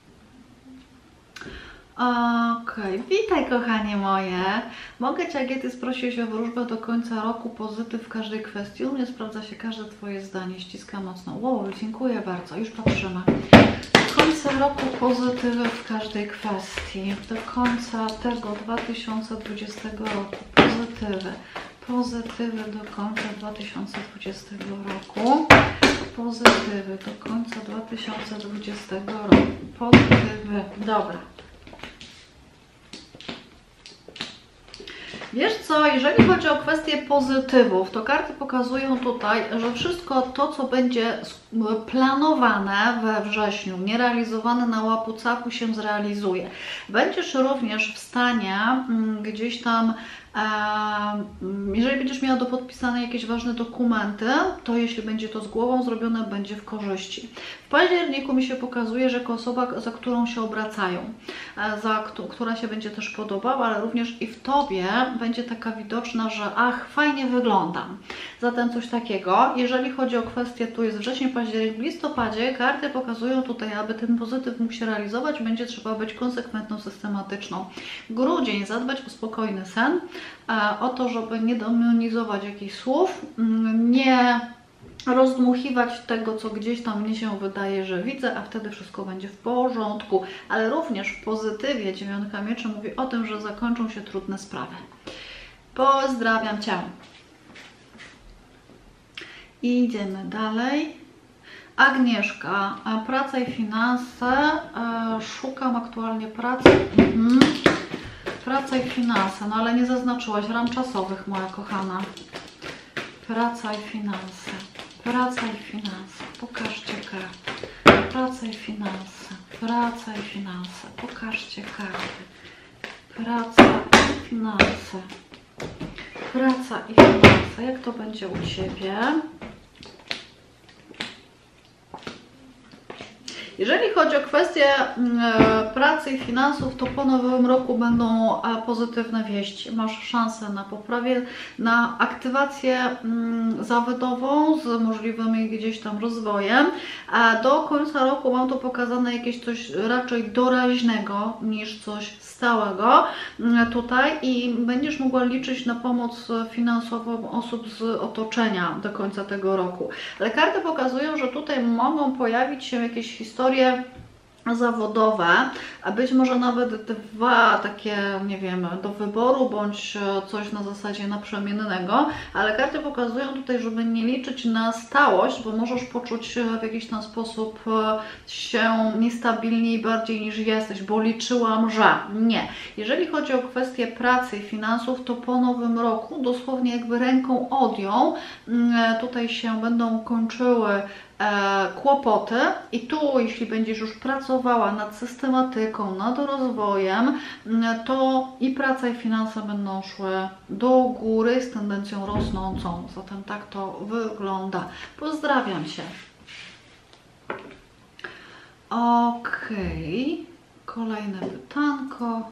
Okej, okay. Witaj kochanie moje. Mogę Cię, Agiety, sprosić o wróżbę do końca roku, pozytyw w każdej kwestii. U mnie sprawdza się każde Twoje zdanie, ściskam mocno. Wow, dziękuję bardzo, już patrzymy. Do końca roku pozytywy w każdej kwestii. Do końca tego dwa tysiące dwudziestego roku pozytywy. Pozytywy do końca dwa tysiące dwudziestego roku. Pozytywy do końca dwa tysiące dwudziestego roku. Pozytywy. Dobra. Wiesz co, jeżeli chodzi o kwestię pozytywów, to karty pokazują tutaj, że wszystko to, co będzie planowane we wrześniu, nierealizowane na łapu capu, się zrealizuje. Będziesz również w stanie gdzieś tam, jeżeli będziesz miała do podpisane jakieś ważne dokumenty, to jeśli będzie to z głową zrobione, będzie w korzyści. W październiku mi się pokazuje, że jako osoba, za którą się obracają, za, która się będzie też podobała, ale również i w Tobie będzie taka widoczna, że ach, fajnie wyglądam. Zatem coś takiego. Jeżeli chodzi o kwestię, tu jest wrzesień, październik, w listopadzie, karty pokazują tutaj, aby ten pozytyw mógł się realizować, będzie trzeba być konsekwentną, systematyczną. Grudzień, zadbać o spokojny sen, o to, żeby nie demonizować jakichś słów, nie rozdmuchiwać tego, co gdzieś tam mnie się wydaje, że widzę, a wtedy wszystko będzie w porządku. Ale również w pozytywie dziewiątka mieczy mówi o tym, że zakończą się trudne sprawy. Pozdrawiam Cię. Idziemy dalej. Agnieszka, praca i finanse. Szukam aktualnie pracy. Mhm. Praca i finanse, no ale nie zaznaczyłaś ram czasowych, moja kochana. Praca i finanse. Praca i finanse. Pokażcie karty. Praca i finanse. Praca i finanse. Pokażcie karty. Praca i finanse. Praca i finanse. Jak to będzie u Ciebie? Jeżeli chodzi o kwestię e, pracy i finansów, to po nowym roku będą e, pozytywne wieści. Masz szansę na poprawie, na aktywację mm, zawodową z możliwym gdzieś tam rozwojem. A do końca roku mam tu pokazane jakieś coś raczej doraźnego niż coś stałego tutaj i będziesz mogła liczyć na pomoc finansową osób z otoczenia do końca tego roku. Ale karty pokazują, że tutaj mogą pojawić się jakieś historie zawodowe, a być może nawet dwa takie, nie wiem, do wyboru, bądź coś na zasadzie naprzemiennego, ale karty pokazują tutaj, żeby nie liczyć na stałość, bo możesz poczuć w jakiś tam sposób się niestabilniej bardziej niż jesteś, bo liczyłam, że nie. Jeżeli chodzi o kwestię pracy i finansów, to po nowym roku dosłownie jakby ręką odjął, tutaj się będą kończyły kłopoty i tu, jeśli będziesz już pracowała nad systematyką, nad rozwojem, to i praca i finanse będą szły do góry z tendencją rosnącą. Zatem tak to wygląda. Pozdrawiam Cię. Okej, kolejne pytanko.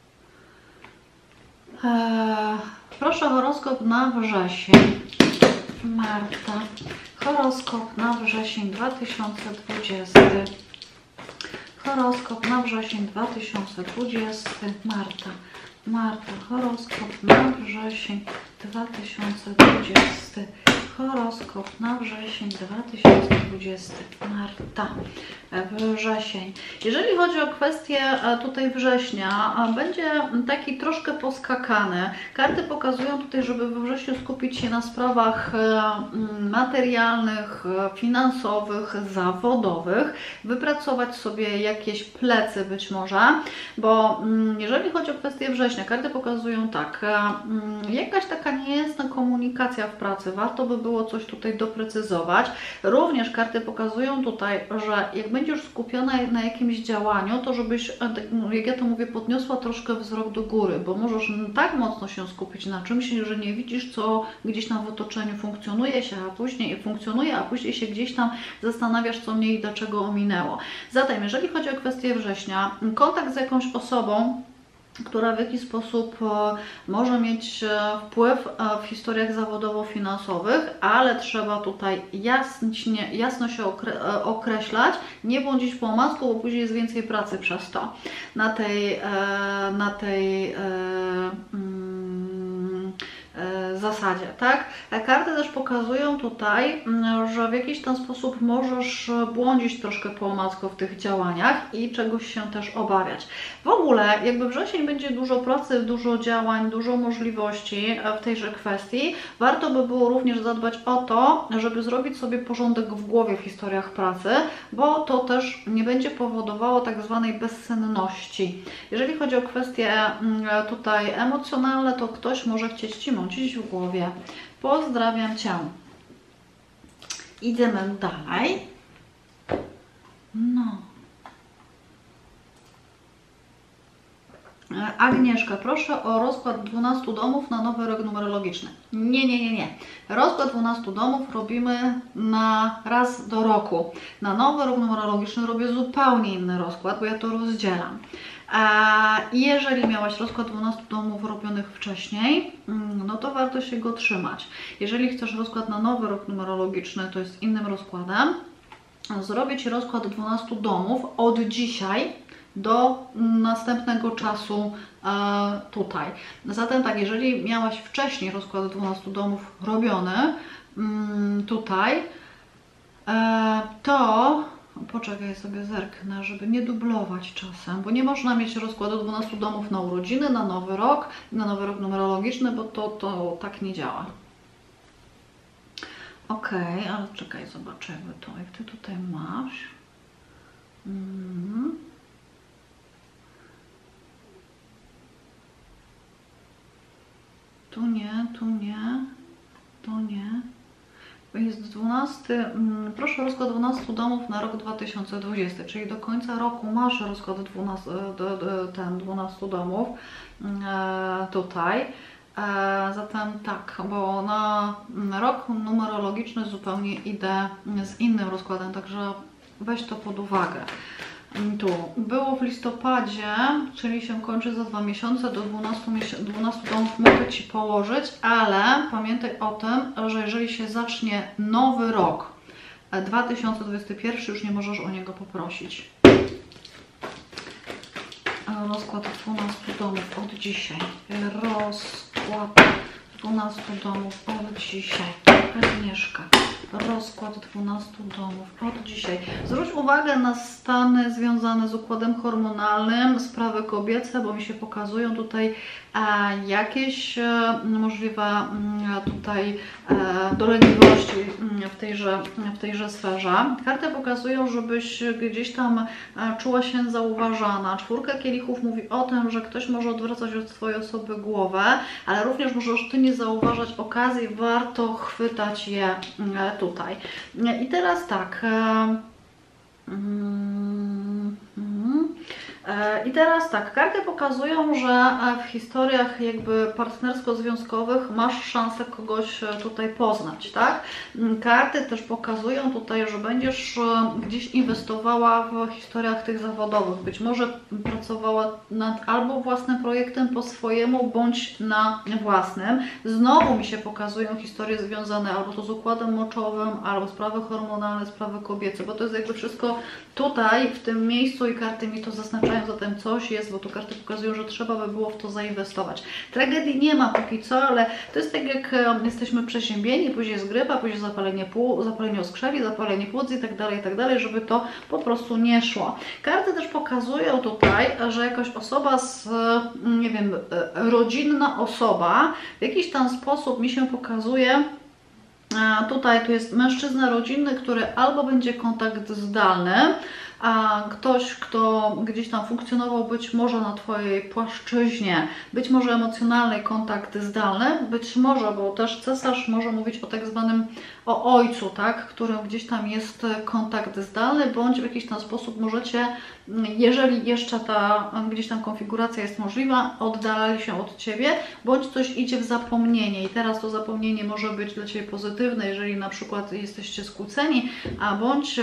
Eee, proszę horoskop na wrzesień. Marta. Horoskop na wrzesień dwa tysiące dwudziesty. Horoskop na wrzesień dwa tysiące dwudziesty. Marta. Marta. Horoskop na wrzesień dwa tysiące dwudziesty. Horoskop na wrzesień dwa tysiące dwudziesty. Marta. Wrzesień. Jeżeli chodzi o kwestię tutaj września, będzie taki troszkę poskakany. Karty pokazują tutaj, żeby we wrześniu skupić się na sprawach materialnych, finansowych, zawodowych, wypracować sobie jakieś plecy być może, bo jeżeli chodzi o kwestię września, karty pokazują tak, jakaś taka niejasna komunikacja w pracy, warto by było coś tutaj doprecyzować. Również karty pokazują tutaj, że jak będziesz skupiona na jakimś działaniu, to żebyś, jak ja to mówię, podniosła troszkę wzrok do góry, bo możesz tak mocno się skupić na czymś, że nie widzisz, co gdzieś tam w otoczeniu funkcjonuje się, a później funkcjonuje, a później się gdzieś tam zastanawiasz, co mnie i dlaczego ominęło. Zatem, jeżeli chodzi o kwestię września, kontakt z jakąś osobą, która w jakiś sposób może mieć wpływ w historiach zawodowo-finansowych, ale trzeba tutaj jasnie, jasno się określać, nie błądzić po omacku, bo później jest więcej pracy przez to na tej, na tej zasadzie, tak? Karty też pokazują tutaj, że w jakiś tam sposób możesz błądzić troszkę po omacku w tych działaniach i czegoś się też obawiać. W ogóle jakby wrzesień będzie dużo pracy, dużo działań, dużo możliwości w tejże kwestii. Warto by było również zadbać o to, żeby zrobić sobie porządek w głowie w historiach pracy, bo to też nie będzie powodowało tak zwanej bezsenności. Jeżeli chodzi o kwestie tutaj emocjonalne, to ktoś może chcieć Ci mącić w głowie. Pozdrawiam Cię. Idziemy dalej. No. Agnieszka, proszę o rozkład dwunastu domów na nowy rok numerologiczny. Nie, nie, nie, nie. Rozkład dwunastu domów robimy na raz do roku. Na nowy rok numerologiczny robię zupełnie inny rozkład, bo ja to rozdzielam. I jeżeli miałaś rozkład dwunastu domów robionych wcześniej, no to warto się go trzymać. Jeżeli chcesz rozkład na nowy rok numerologiczny, to jest innym rozkładem. Zrobię Ci rozkład dwunastu domów od dzisiaj do następnego czasu e, tutaj. Zatem tak, jeżeli miałaś wcześniej rozkład dwunastu domów robiony mm, tutaj, e, to poczekaj, sobie zerknę, żeby nie dublować czasem, bo nie można mieć rozkładu dwunastu domów na urodziny, na nowy rok, na nowy rok numerologiczny, bo to, to tak nie działa. Ok, ale czekaj, zobaczymy to, jak Ty tutaj masz. Mm. Tu nie, tu nie, tu nie. Jest dwunasty, proszę rozkład dwunastu domów na rok dwa tysiące dwudziesty, czyli do końca roku masz rozkład dwunastu, ten dwunastu domów tutaj. Zatem tak, bo na rok numerologiczny zupełnie idę z innym rozkładem, także weź to pod uwagę. Tu było w listopadzie, czyli się kończy za dwa miesiące, do dwunastu domów mogę Ci położyć, ale pamiętaj o tym, że jeżeli się zacznie nowy rok, dwa tysiące dwudziesty pierwszy, już nie możesz o niego poprosić. Rozkład dwunastu domów od dzisiaj. Rozkład dwunastu domów od dzisiaj. Agnieszka. Rozkład dwunastu domów od dzisiaj. Zwróć uwagę na stany związane z układem hormonalnym, sprawy kobiece, bo mi się pokazują tutaj a, jakieś e, możliwe m, tutaj e, dolegliwości w tejże, w tejże sferze. Karty pokazują, żebyś gdzieś tam e, czuła się zauważana. Czwórka kielichów mówi o tym, że ktoś może odwracać od swojej osoby głowę, ale również możesz Ty nie zauważać okazji, warto chwytać je e, tutaj. I teraz tak. E, mm, mm. I teraz tak, karty pokazują, że w historiach jakby partnersko-związkowych masz szansę kogoś tutaj poznać, tak? Karty też pokazują tutaj, że będziesz gdzieś inwestowała w historiach tych zawodowych. Być może pracowała nad albo własnym projektem po swojemu, bądź na własnym. Znowu mi się pokazują historie związane albo to z układem moczowym, albo sprawy hormonalne, sprawy kobiece, bo to jest jakby wszystko tutaj, w tym miejscu i karty mi to zaznaczają, zatem coś jest, bo tu karty pokazują, że trzeba by było w to zainwestować. Tragedii nie ma póki co, ale to jest tak jak jesteśmy przeziębieni, później jest grypa, później zapalenie płuc, zapalenie oskrzeli, zapalenie płuc i tak dalej, i tak dalej, żeby to po prostu nie szło. Karty też pokazują tutaj, że jakaś osoba z, nie wiem, rodzinna osoba w jakiś tam sposób mi się pokazuje. A tutaj tu jest mężczyzna rodzinny, który albo będzie kontakt zdalny, a ktoś, kto gdzieś tam funkcjonował być może na Twojej płaszczyźnie, być może emocjonalny kontakt zdalny, być może, bo też cesarz może mówić o tak zwanym o ojcu, tak, którym gdzieś tam jest kontakt zdalny, bądź w jakiś tam sposób możecie, jeżeli jeszcze ta gdzieś tam konfiguracja jest możliwa, oddalali się od Ciebie, bądź coś idzie w zapomnienie i teraz to zapomnienie może być dla Ciebie pozytywne, jeżeli na przykład jesteście skłóceni, a bądź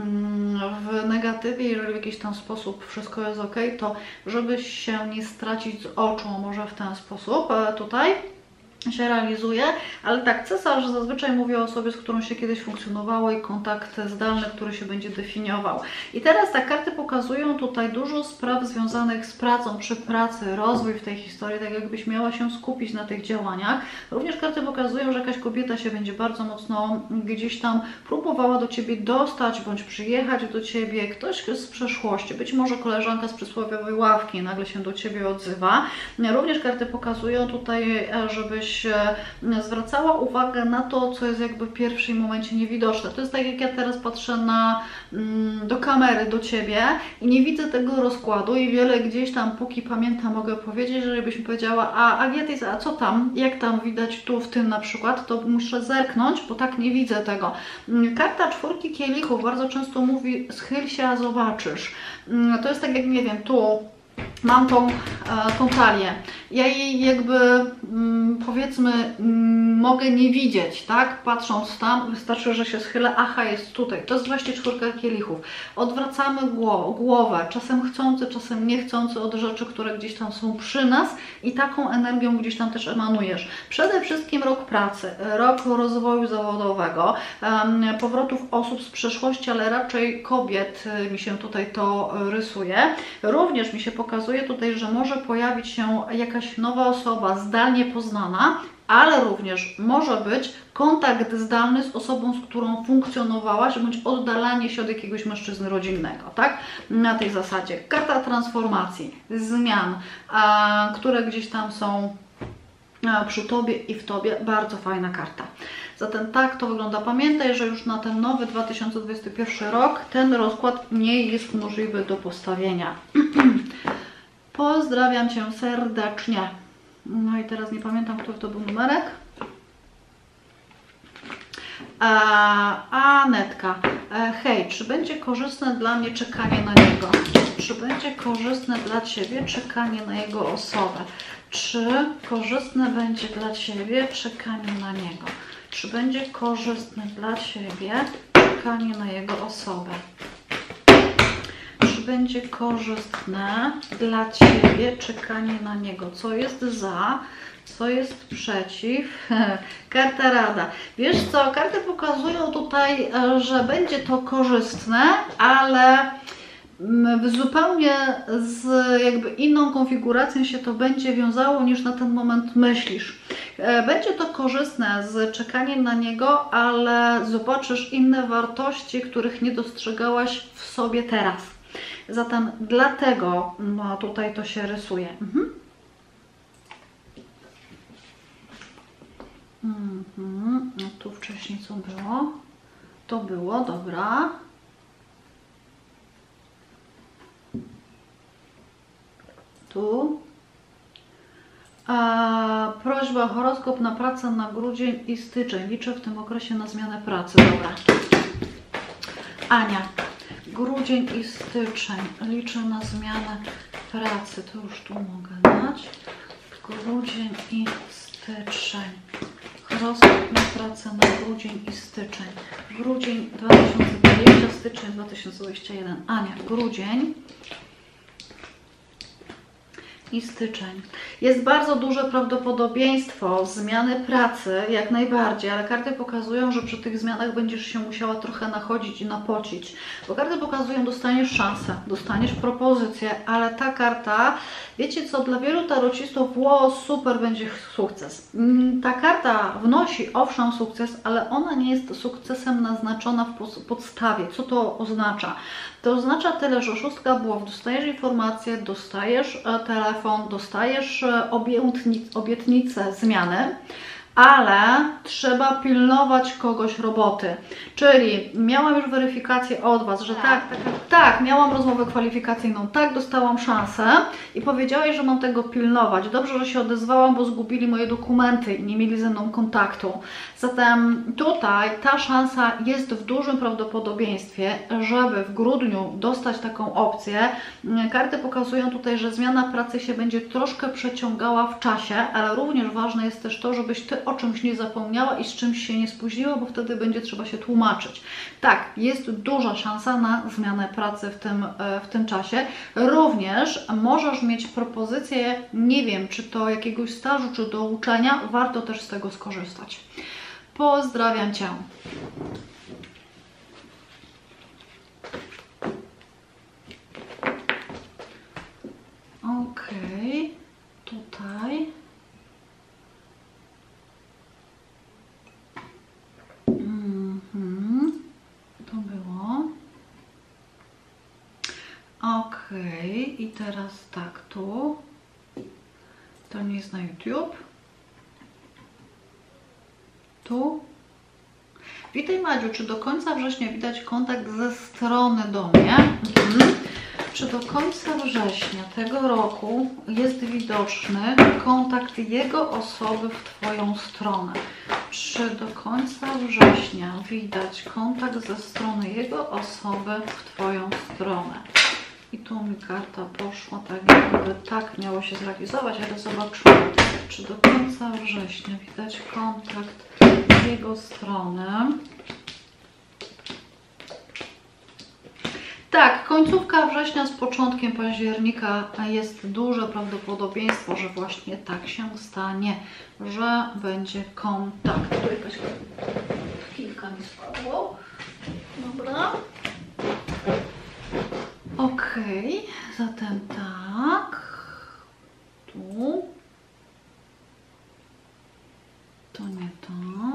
w negatywie, jeżeli w jakiś tam sposób wszystko jest ok, to żeby się nie stracić z oczu, może w ten sposób tutaj się realizuje, ale tak, cesarz zazwyczaj mówi o osobie, z którą się kiedyś funkcjonowało i kontakt zdalny, który się będzie definiował. I teraz tak, karty pokazują tutaj dużo spraw związanych z pracą, przy pracy, rozwój w tej historii, tak jakbyś miała się skupić na tych działaniach. Również karty pokazują, że jakaś kobieta się będzie bardzo mocno gdzieś tam próbowała do Ciebie dostać, bądź przyjechać do Ciebie, ktoś z przeszłości, być może koleżanka z przysłowiowej ławki nagle się do Ciebie odzywa. Również karty pokazują tutaj, żebyś zwracała uwagę na to, co jest jakby w pierwszym momencie niewidoczne. To jest tak, jak ja teraz patrzę na, do kamery, do Ciebie i nie widzę tego rozkładu i wiele gdzieś tam, póki pamiętam, mogę powiedzieć, że jakbyś mi powiedziała, a Agietis, a co tam, jak tam widać tu w tym na przykład, to muszę zerknąć, bo tak nie widzę tego. Karta czwórki kielichów bardzo często mówi, schyl się, a zobaczysz. To jest tak, jak nie wiem, tu mam tą, tą talię. Ja jej jakby mm, powiedzmy mm, mogę nie widzieć, tak? Patrząc tam, wystarczy, że się schylę, aha, jest tutaj. To jest właśnie czwórka kielichów. Odwracamy głowę, czasem chcący, czasem niechcący od rzeczy, które gdzieś tam są przy nas i taką energią gdzieś tam też emanujesz. Przede wszystkim rok pracy, rok rozwoju zawodowego, um, powrotów osób z przeszłości, ale raczej kobiet mi się tutaj to rysuje. Również mi się pokazuje tutaj, że może pojawić się jakaś nowa osoba zdalnie poznana, ale również może być kontakt zdalny z osobą, z którą funkcjonowałaś, bądź oddalanie się od jakiegoś mężczyzny rodzinnego, tak? Na tej zasadzie. Karta transformacji, zmian, a, które gdzieś tam są a, przy Tobie i w Tobie. Bardzo fajna karta. Zatem tak to wygląda. Pamiętaj, że już na ten nowy dwa tysiące dwudziesty pierwszy rok ten rozkład nie jest możliwy do postawienia. Pozdrawiam Cię serdecznie. No i teraz nie pamiętam, który to był numerek. A, Anetka. E, hej, czy będzie korzystne dla mnie czekanie na niego? Czy będzie korzystne dla Ciebie czekanie na jego osobę? Czy korzystne będzie dla Ciebie czekanie na niego? Czy będzie korzystne dla Ciebie czekanie na jego osobę? będzie korzystne dla Ciebie czekanie na niego? Co jest za, co jest przeciw? Karta Rada. Wiesz co, karty pokazują tutaj, że będzie to korzystne, ale w zupełnie z jakby inną konfiguracją się to będzie wiązało, niż na ten moment myślisz. Będzie to korzystne z czekaniem na niego, ale zobaczysz inne wartości, których nie dostrzegałaś w sobie teraz. Zatem dlatego no, tutaj to się rysuje. Mhm. Mhm. No, tu wcześniej co było? To było, dobra. Tu. A, prośba o horoskop na pracę na grudzień i styczeń. Liczę w tym okresie na zmianę pracy. Dobra. Ania. Grudzień i styczeń. Liczę na zmianę pracy. To już tu mogę dać. Grudzień i styczeń. Horoskop na pracę na grudzień i styczeń. Grudzień dwa tysiące dwudziesty, styczeń dwa tysiące dwudziesty jeden. Ania. Grudzień i styczeń. Jest bardzo duże prawdopodobieństwo zmiany pracy, jak najbardziej, ale karty pokazują, że przy tych zmianach będziesz się musiała trochę nachodzić i napocić. Bo karty pokazują, dostaniesz szansę, dostaniesz propozycję, ale ta karta, wiecie co, dla wielu tarocistów, ło, super, będzie sukces. Ta karta wnosi, owszem, sukces, ale ona nie jest sukcesem naznaczona w podstawie. Co to oznacza? To oznacza tyle, że szóstka buław, dostajesz informację, dostajesz telefon, dostajesz obietnicę zmiany, ale trzeba pilnować kogoś roboty. Czyli miałam już weryfikację od Was, że tak, tak, tak, tak, miałam rozmowę kwalifikacyjną, tak, dostałam szansę i powiedziałeś, że mam tego pilnować. Dobrze, że się odezwałam, bo zgubili moje dokumenty i nie mieli ze mną kontaktu. Zatem tutaj ta szansa jest w dużym prawdopodobieństwie, żeby w grudniu dostać taką opcję. Karty pokazują tutaj, że zmiana pracy się będzie troszkę przeciągała w czasie, ale również ważne jest też to, żebyś Ty o czymś nie zapomniała i z czymś się nie spóźniła, bo wtedy będzie trzeba się tłumaczyć. Tak, jest duża szansa na zmianę pracy w tym, w tym czasie. Również możesz mieć propozycję, nie wiem, czy to jakiegoś stażu, czy do uczenia, warto też z tego skorzystać. Pozdrawiam Cię. Ok, tutaj. Mhm. To było. Ok, i teraz tak, tu. To nie jest na YouTube. Tu. Witaj Madziu, czy do końca września widać kontakt ze strony do mnie? Mhm. Czy do końca września tego roku jest widoczny kontakt jego osoby w Twoją stronę? Czy do końca września widać kontakt ze strony jego osoby w Twoją stronę? I tu mi karta poszła tak, jakby tak miało się zrealizować, ale zobaczymy, czy do końca września widać kontakt z jego strony. Tak, końcówka września z początkiem października jest duże prawdopodobieństwo, że właśnie tak się stanie, że będzie kontakt. Tu jakaś kilka mi spadło. Dobra. Ok, zatem tak. Tu. To nie to.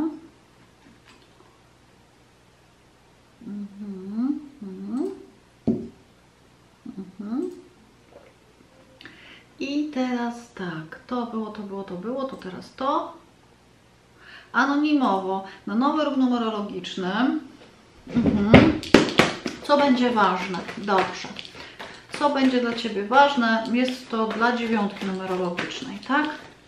Mhm. Mhm. Mhm. I teraz tak, to było, to było, to było, to teraz to. Anonimowo, na nowy ruch numerologiczny. Mhm. Co będzie ważne? Dobrze. Co będzie dla Ciebie ważne? Jest to dla dziewiątki numerologicznej, tak?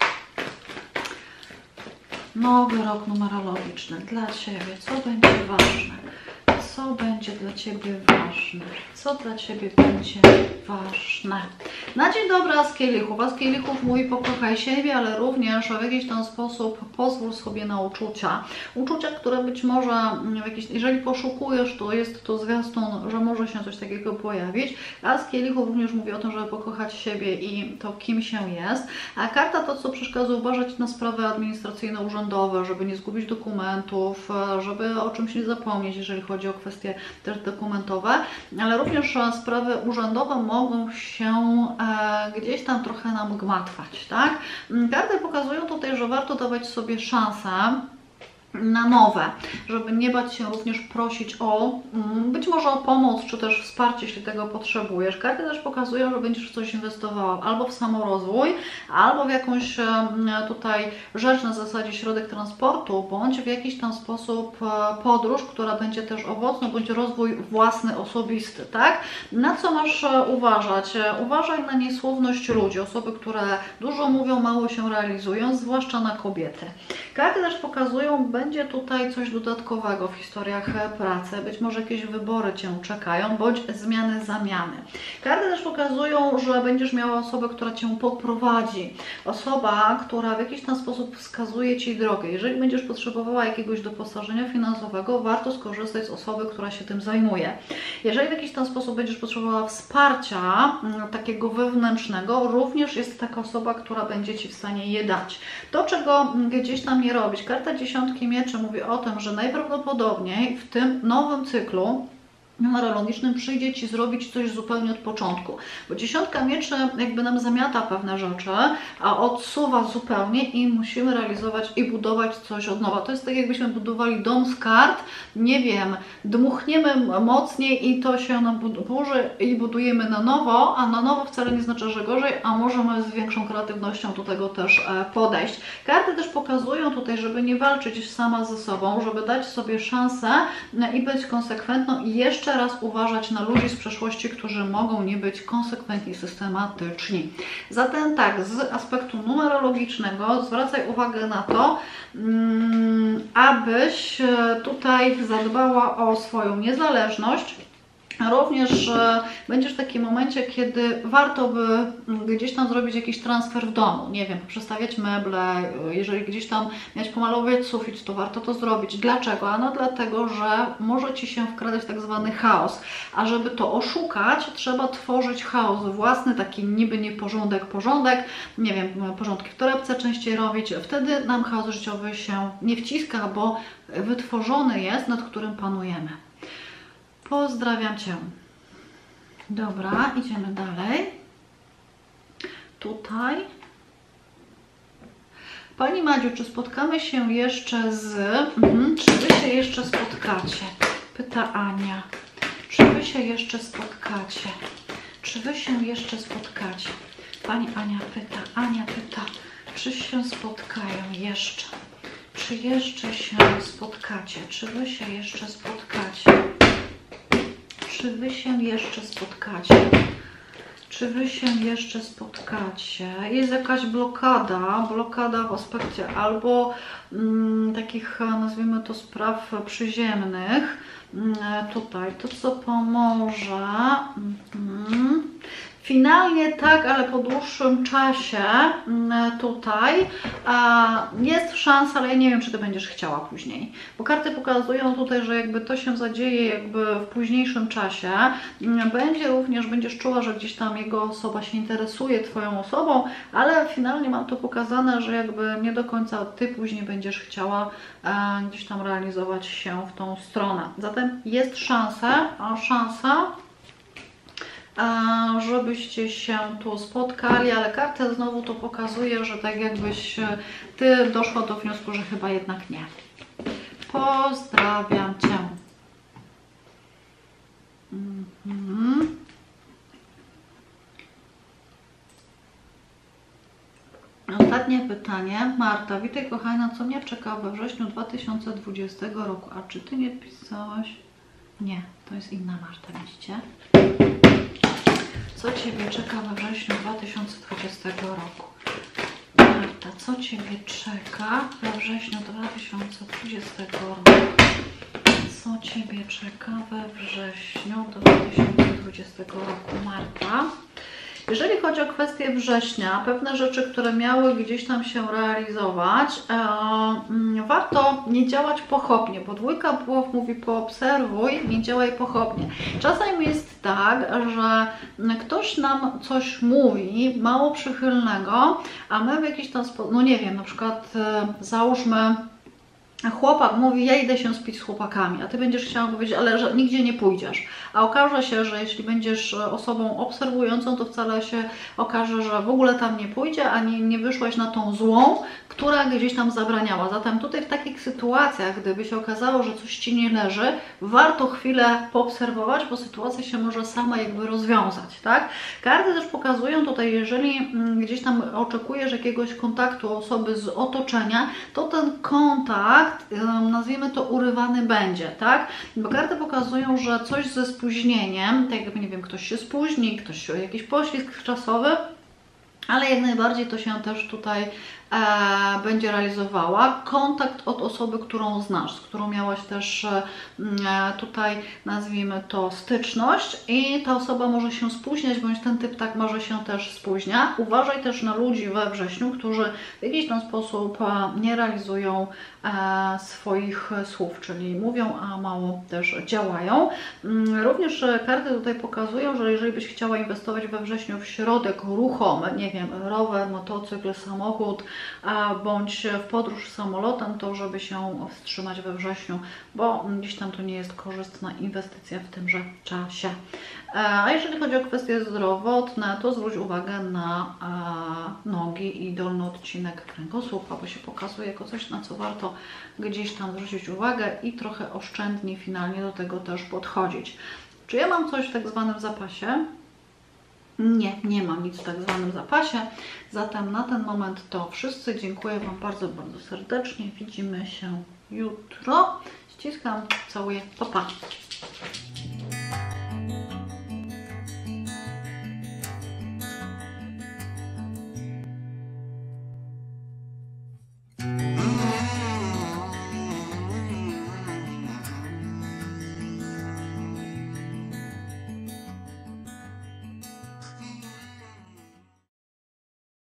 Nowy rok numerologiczny dla Ciebie. Co będzie ważne? Co będzie dla Ciebie ważne? Co dla Ciebie będzie ważne? Na dzień dobry as kielichów. As kielichów mówi pokochaj siebie, ale również w jakiś tam sposób pozwól sobie na uczucia. Uczucia, które być może, w jakiś, jeżeli poszukujesz, to jest to zwiastun, że może się coś takiego pojawić. As kielichów również mówi o tym, żeby pokochać siebie i to, kim się jest. A karta to, co przeszkadza, uważać na sprawy administracyjne, urzędowe, żeby nie zgubić dokumentów, żeby o czymś nie zapomnieć, jeżeli chodzi o kwestie też dokumentowe, ale również sprawy urzędowe mogą się e, gdzieś tam trochę nam gmatwać, tak? Karty pokazują tutaj, że warto dawać sobie szansę na nowe, żeby nie bać się również prosić o, być może o pomoc, czy też wsparcie, jeśli tego potrzebujesz. Karty też pokazują, że będziesz w coś inwestowała, albo w samorozwój, albo w jakąś tutaj rzecz na zasadzie środek transportu, bądź w jakiś tam sposób podróż, która będzie też owocna, bądź rozwój własny, osobisty, tak? Na co masz uważać? Uważaj na niesłowność ludzi, osoby, które dużo mówią, mało się realizują, zwłaszcza na kobiety. Karty też pokazują, będzie tutaj coś dodatkowego w historiach pracy, być może jakieś wybory Cię czekają, bądź zmiany, zamiany. Karty też pokazują, że będziesz miała osobę, która Cię poprowadzi, osoba, która w jakiś tam sposób wskazuje Ci drogę. Jeżeli będziesz potrzebowała jakiegoś doposażenia finansowego, warto skorzystać z osoby, która się tym zajmuje. Jeżeli w jakiś tam sposób będziesz potrzebowała wsparcia takiego wewnętrznego, również jest taka osoba, która będzie Ci w stanie je dać. To, czego gdzieś tam nie robić. Karta dziesiątki mieczy mówi o tym, że najprawdopodobniej w tym nowym cyklu numerologicznym przyjdzie Ci zrobić coś zupełnie od początku, bo dziesiątka mieczy jakby nam zamiata pewne rzeczy, a odsuwa zupełnie i musimy realizować i budować coś od nowa. To jest tak, jakbyśmy budowali dom z kart, nie wiem, dmuchniemy mocniej i to się nam burzy i budujemy na nowo, a na nowo wcale nie znaczy, że gorzej, a możemy z większą kreatywnością do tego też podejść. Karty też pokazują tutaj, żeby nie walczyć sama ze sobą, żeby dać sobie szansę i być konsekwentną i jeszcze Jeszcze raz uważać na ludzi z przeszłości, którzy mogą nie być konsekwentni, systematyczni. Zatem tak, z aspektu numerologicznego zwracaj uwagę na to, abyś tutaj zadbała o swoją niezależność. Również będziesz w takim momencie, kiedy warto by gdzieś tam zrobić jakiś transfer w domu, nie wiem, przestawiać meble, jeżeli gdzieś tam mieć pomalować sufit, to warto to zrobić. Dlaczego? Ano dlatego, że może Ci się wkradać tak zwany chaos, a żeby to oszukać, trzeba tworzyć chaos własny, taki niby nieporządek, porządek, nie wiem, porządki w torebce częściej robić, wtedy nam chaos życiowy się nie wciska, bo wytworzony jest, nad którym panujemy. Pozdrawiam Cię. Dobra, idziemy dalej. Tutaj. Pani Madziu, czy spotkamy się jeszcze z... Mhm. Czy Wy się jeszcze spotkacie? Pyta Ania. Czy Wy się jeszcze spotkacie? Czy Wy się jeszcze spotkacie? Pani Ania pyta. Ania pyta, czy się spotkają jeszcze? Czy jeszcze się spotkacie? Czy Wy się jeszcze spotkacie? Czy Wy się jeszcze spotkacie? Czy Wy się jeszcze spotkacie? Jest jakaś blokada, blokada w aspekcie albo mm, takich, nazwijmy to, spraw przyziemnych. Mm, tutaj to, co pomoże. Mm, Finalnie tak, ale po dłuższym czasie tutaj jest szansa, ale ja nie wiem, czy Ty będziesz chciała później. Bo karty pokazują tutaj, że jakby to się zadzieje jakby w późniejszym czasie. Będzie również, będziesz czuła, że gdzieś tam jego osoba się interesuje Twoją osobą, ale finalnie mam to pokazane, że jakby nie do końca Ty później będziesz chciała gdzieś tam realizować się w tą stronę. Zatem jest szansa, a szansa, żebyście się tu spotkali, ale karta znowu to pokazuje, że tak jakbyś Ty doszła do wniosku, że chyba jednak nie. Pozdrawiam Cię. Mhm. Ostatnie pytanie. Marta, witaj kochana, co mnie czeka we wrześniu dwa tysiące dwudziestego roku? A czy Ty nie pisałaś? Nie, to jest inna Marta, widzicie? Co Ciebie czeka we wrześniu dwa tysiące dwudziestego roku? Marta, co Ciebie czeka we wrześniu dwa tysiące dwudziestego roku? Co Ciebie czeka we wrześniu dwa tysiące dwudziestego roku? Marta. Jeżeli chodzi o kwestię września, pewne rzeczy, które miały gdzieś tam się realizować, e, warto nie działać pochopnie, bo dwójka buław mówi poobserwuj, nie działaj pochopnie. Czasami jest tak, że ktoś nam coś mówi, mało przychylnego, a my w jakiś tam sposób, no nie wiem, na przykład e, załóżmy, chłopak mówi, ja idę się spić z chłopakami, a ty będziesz chciała powiedzieć, ale że nigdzie nie pójdziesz. A okaże się, że jeśli będziesz osobą obserwującą, to wcale się okaże, że w ogóle tam nie pójdzie, a nie, nie wyszłaś na tą złą, która gdzieś tam zabraniała. Zatem tutaj w takich sytuacjach, gdyby się okazało, że coś ci nie leży, warto chwilę poobserwować, bo sytuacja się może sama jakby rozwiązać, tak? Karty też pokazują tutaj, jeżeli gdzieś tam oczekujesz jakiegoś kontaktu osoby z otoczenia, to ten kontakt, nazwijmy to, urywany będzie, tak? Bo karty pokazują, że coś ze spóźnieniem, tak jakby, nie wiem, ktoś się spóźni, ktoś jakiś poślizg czasowy, ale jak najbardziej to się też tutaj e, będzie realizowała. Kontakt od osoby, którą znasz, z którą miałaś też e, tutaj, nazwijmy to, styczność i ta osoba może się spóźniać, bądź ten typ tak może się też spóźnia. Uważaj też na ludzi we wrześniu, którzy w jakiś tam sposób e, nie realizują e, swoich słów, czyli mówią, a mało też działają. Również e, karty tutaj pokazują, że jeżeli byś chciała inwestować we wrześniu w środek ruchomy, nie wiem, rower, motocykl, samochód, a bądź w podróż samolotem, to żeby się wstrzymać we wrześniu, bo gdzieś tam to nie jest korzystna inwestycja w tymże czasie. A jeżeli chodzi o kwestie zdrowotne, to zwróć uwagę na nogi i dolny odcinek kręgosłupa, bo się pokazuje jako coś, na co warto gdzieś tam zwrócić uwagę i trochę oszczędnie finalnie do tego też podchodzić. Czy ja mam coś w tak zwanym zapasie? Nie, nie mam nic w tak zwanym zapasie. Zatem na ten moment to wszyscy. Dziękuję Wam bardzo, bardzo serdecznie. Widzimy się jutro. Ściskam, całuję. Pa, pa.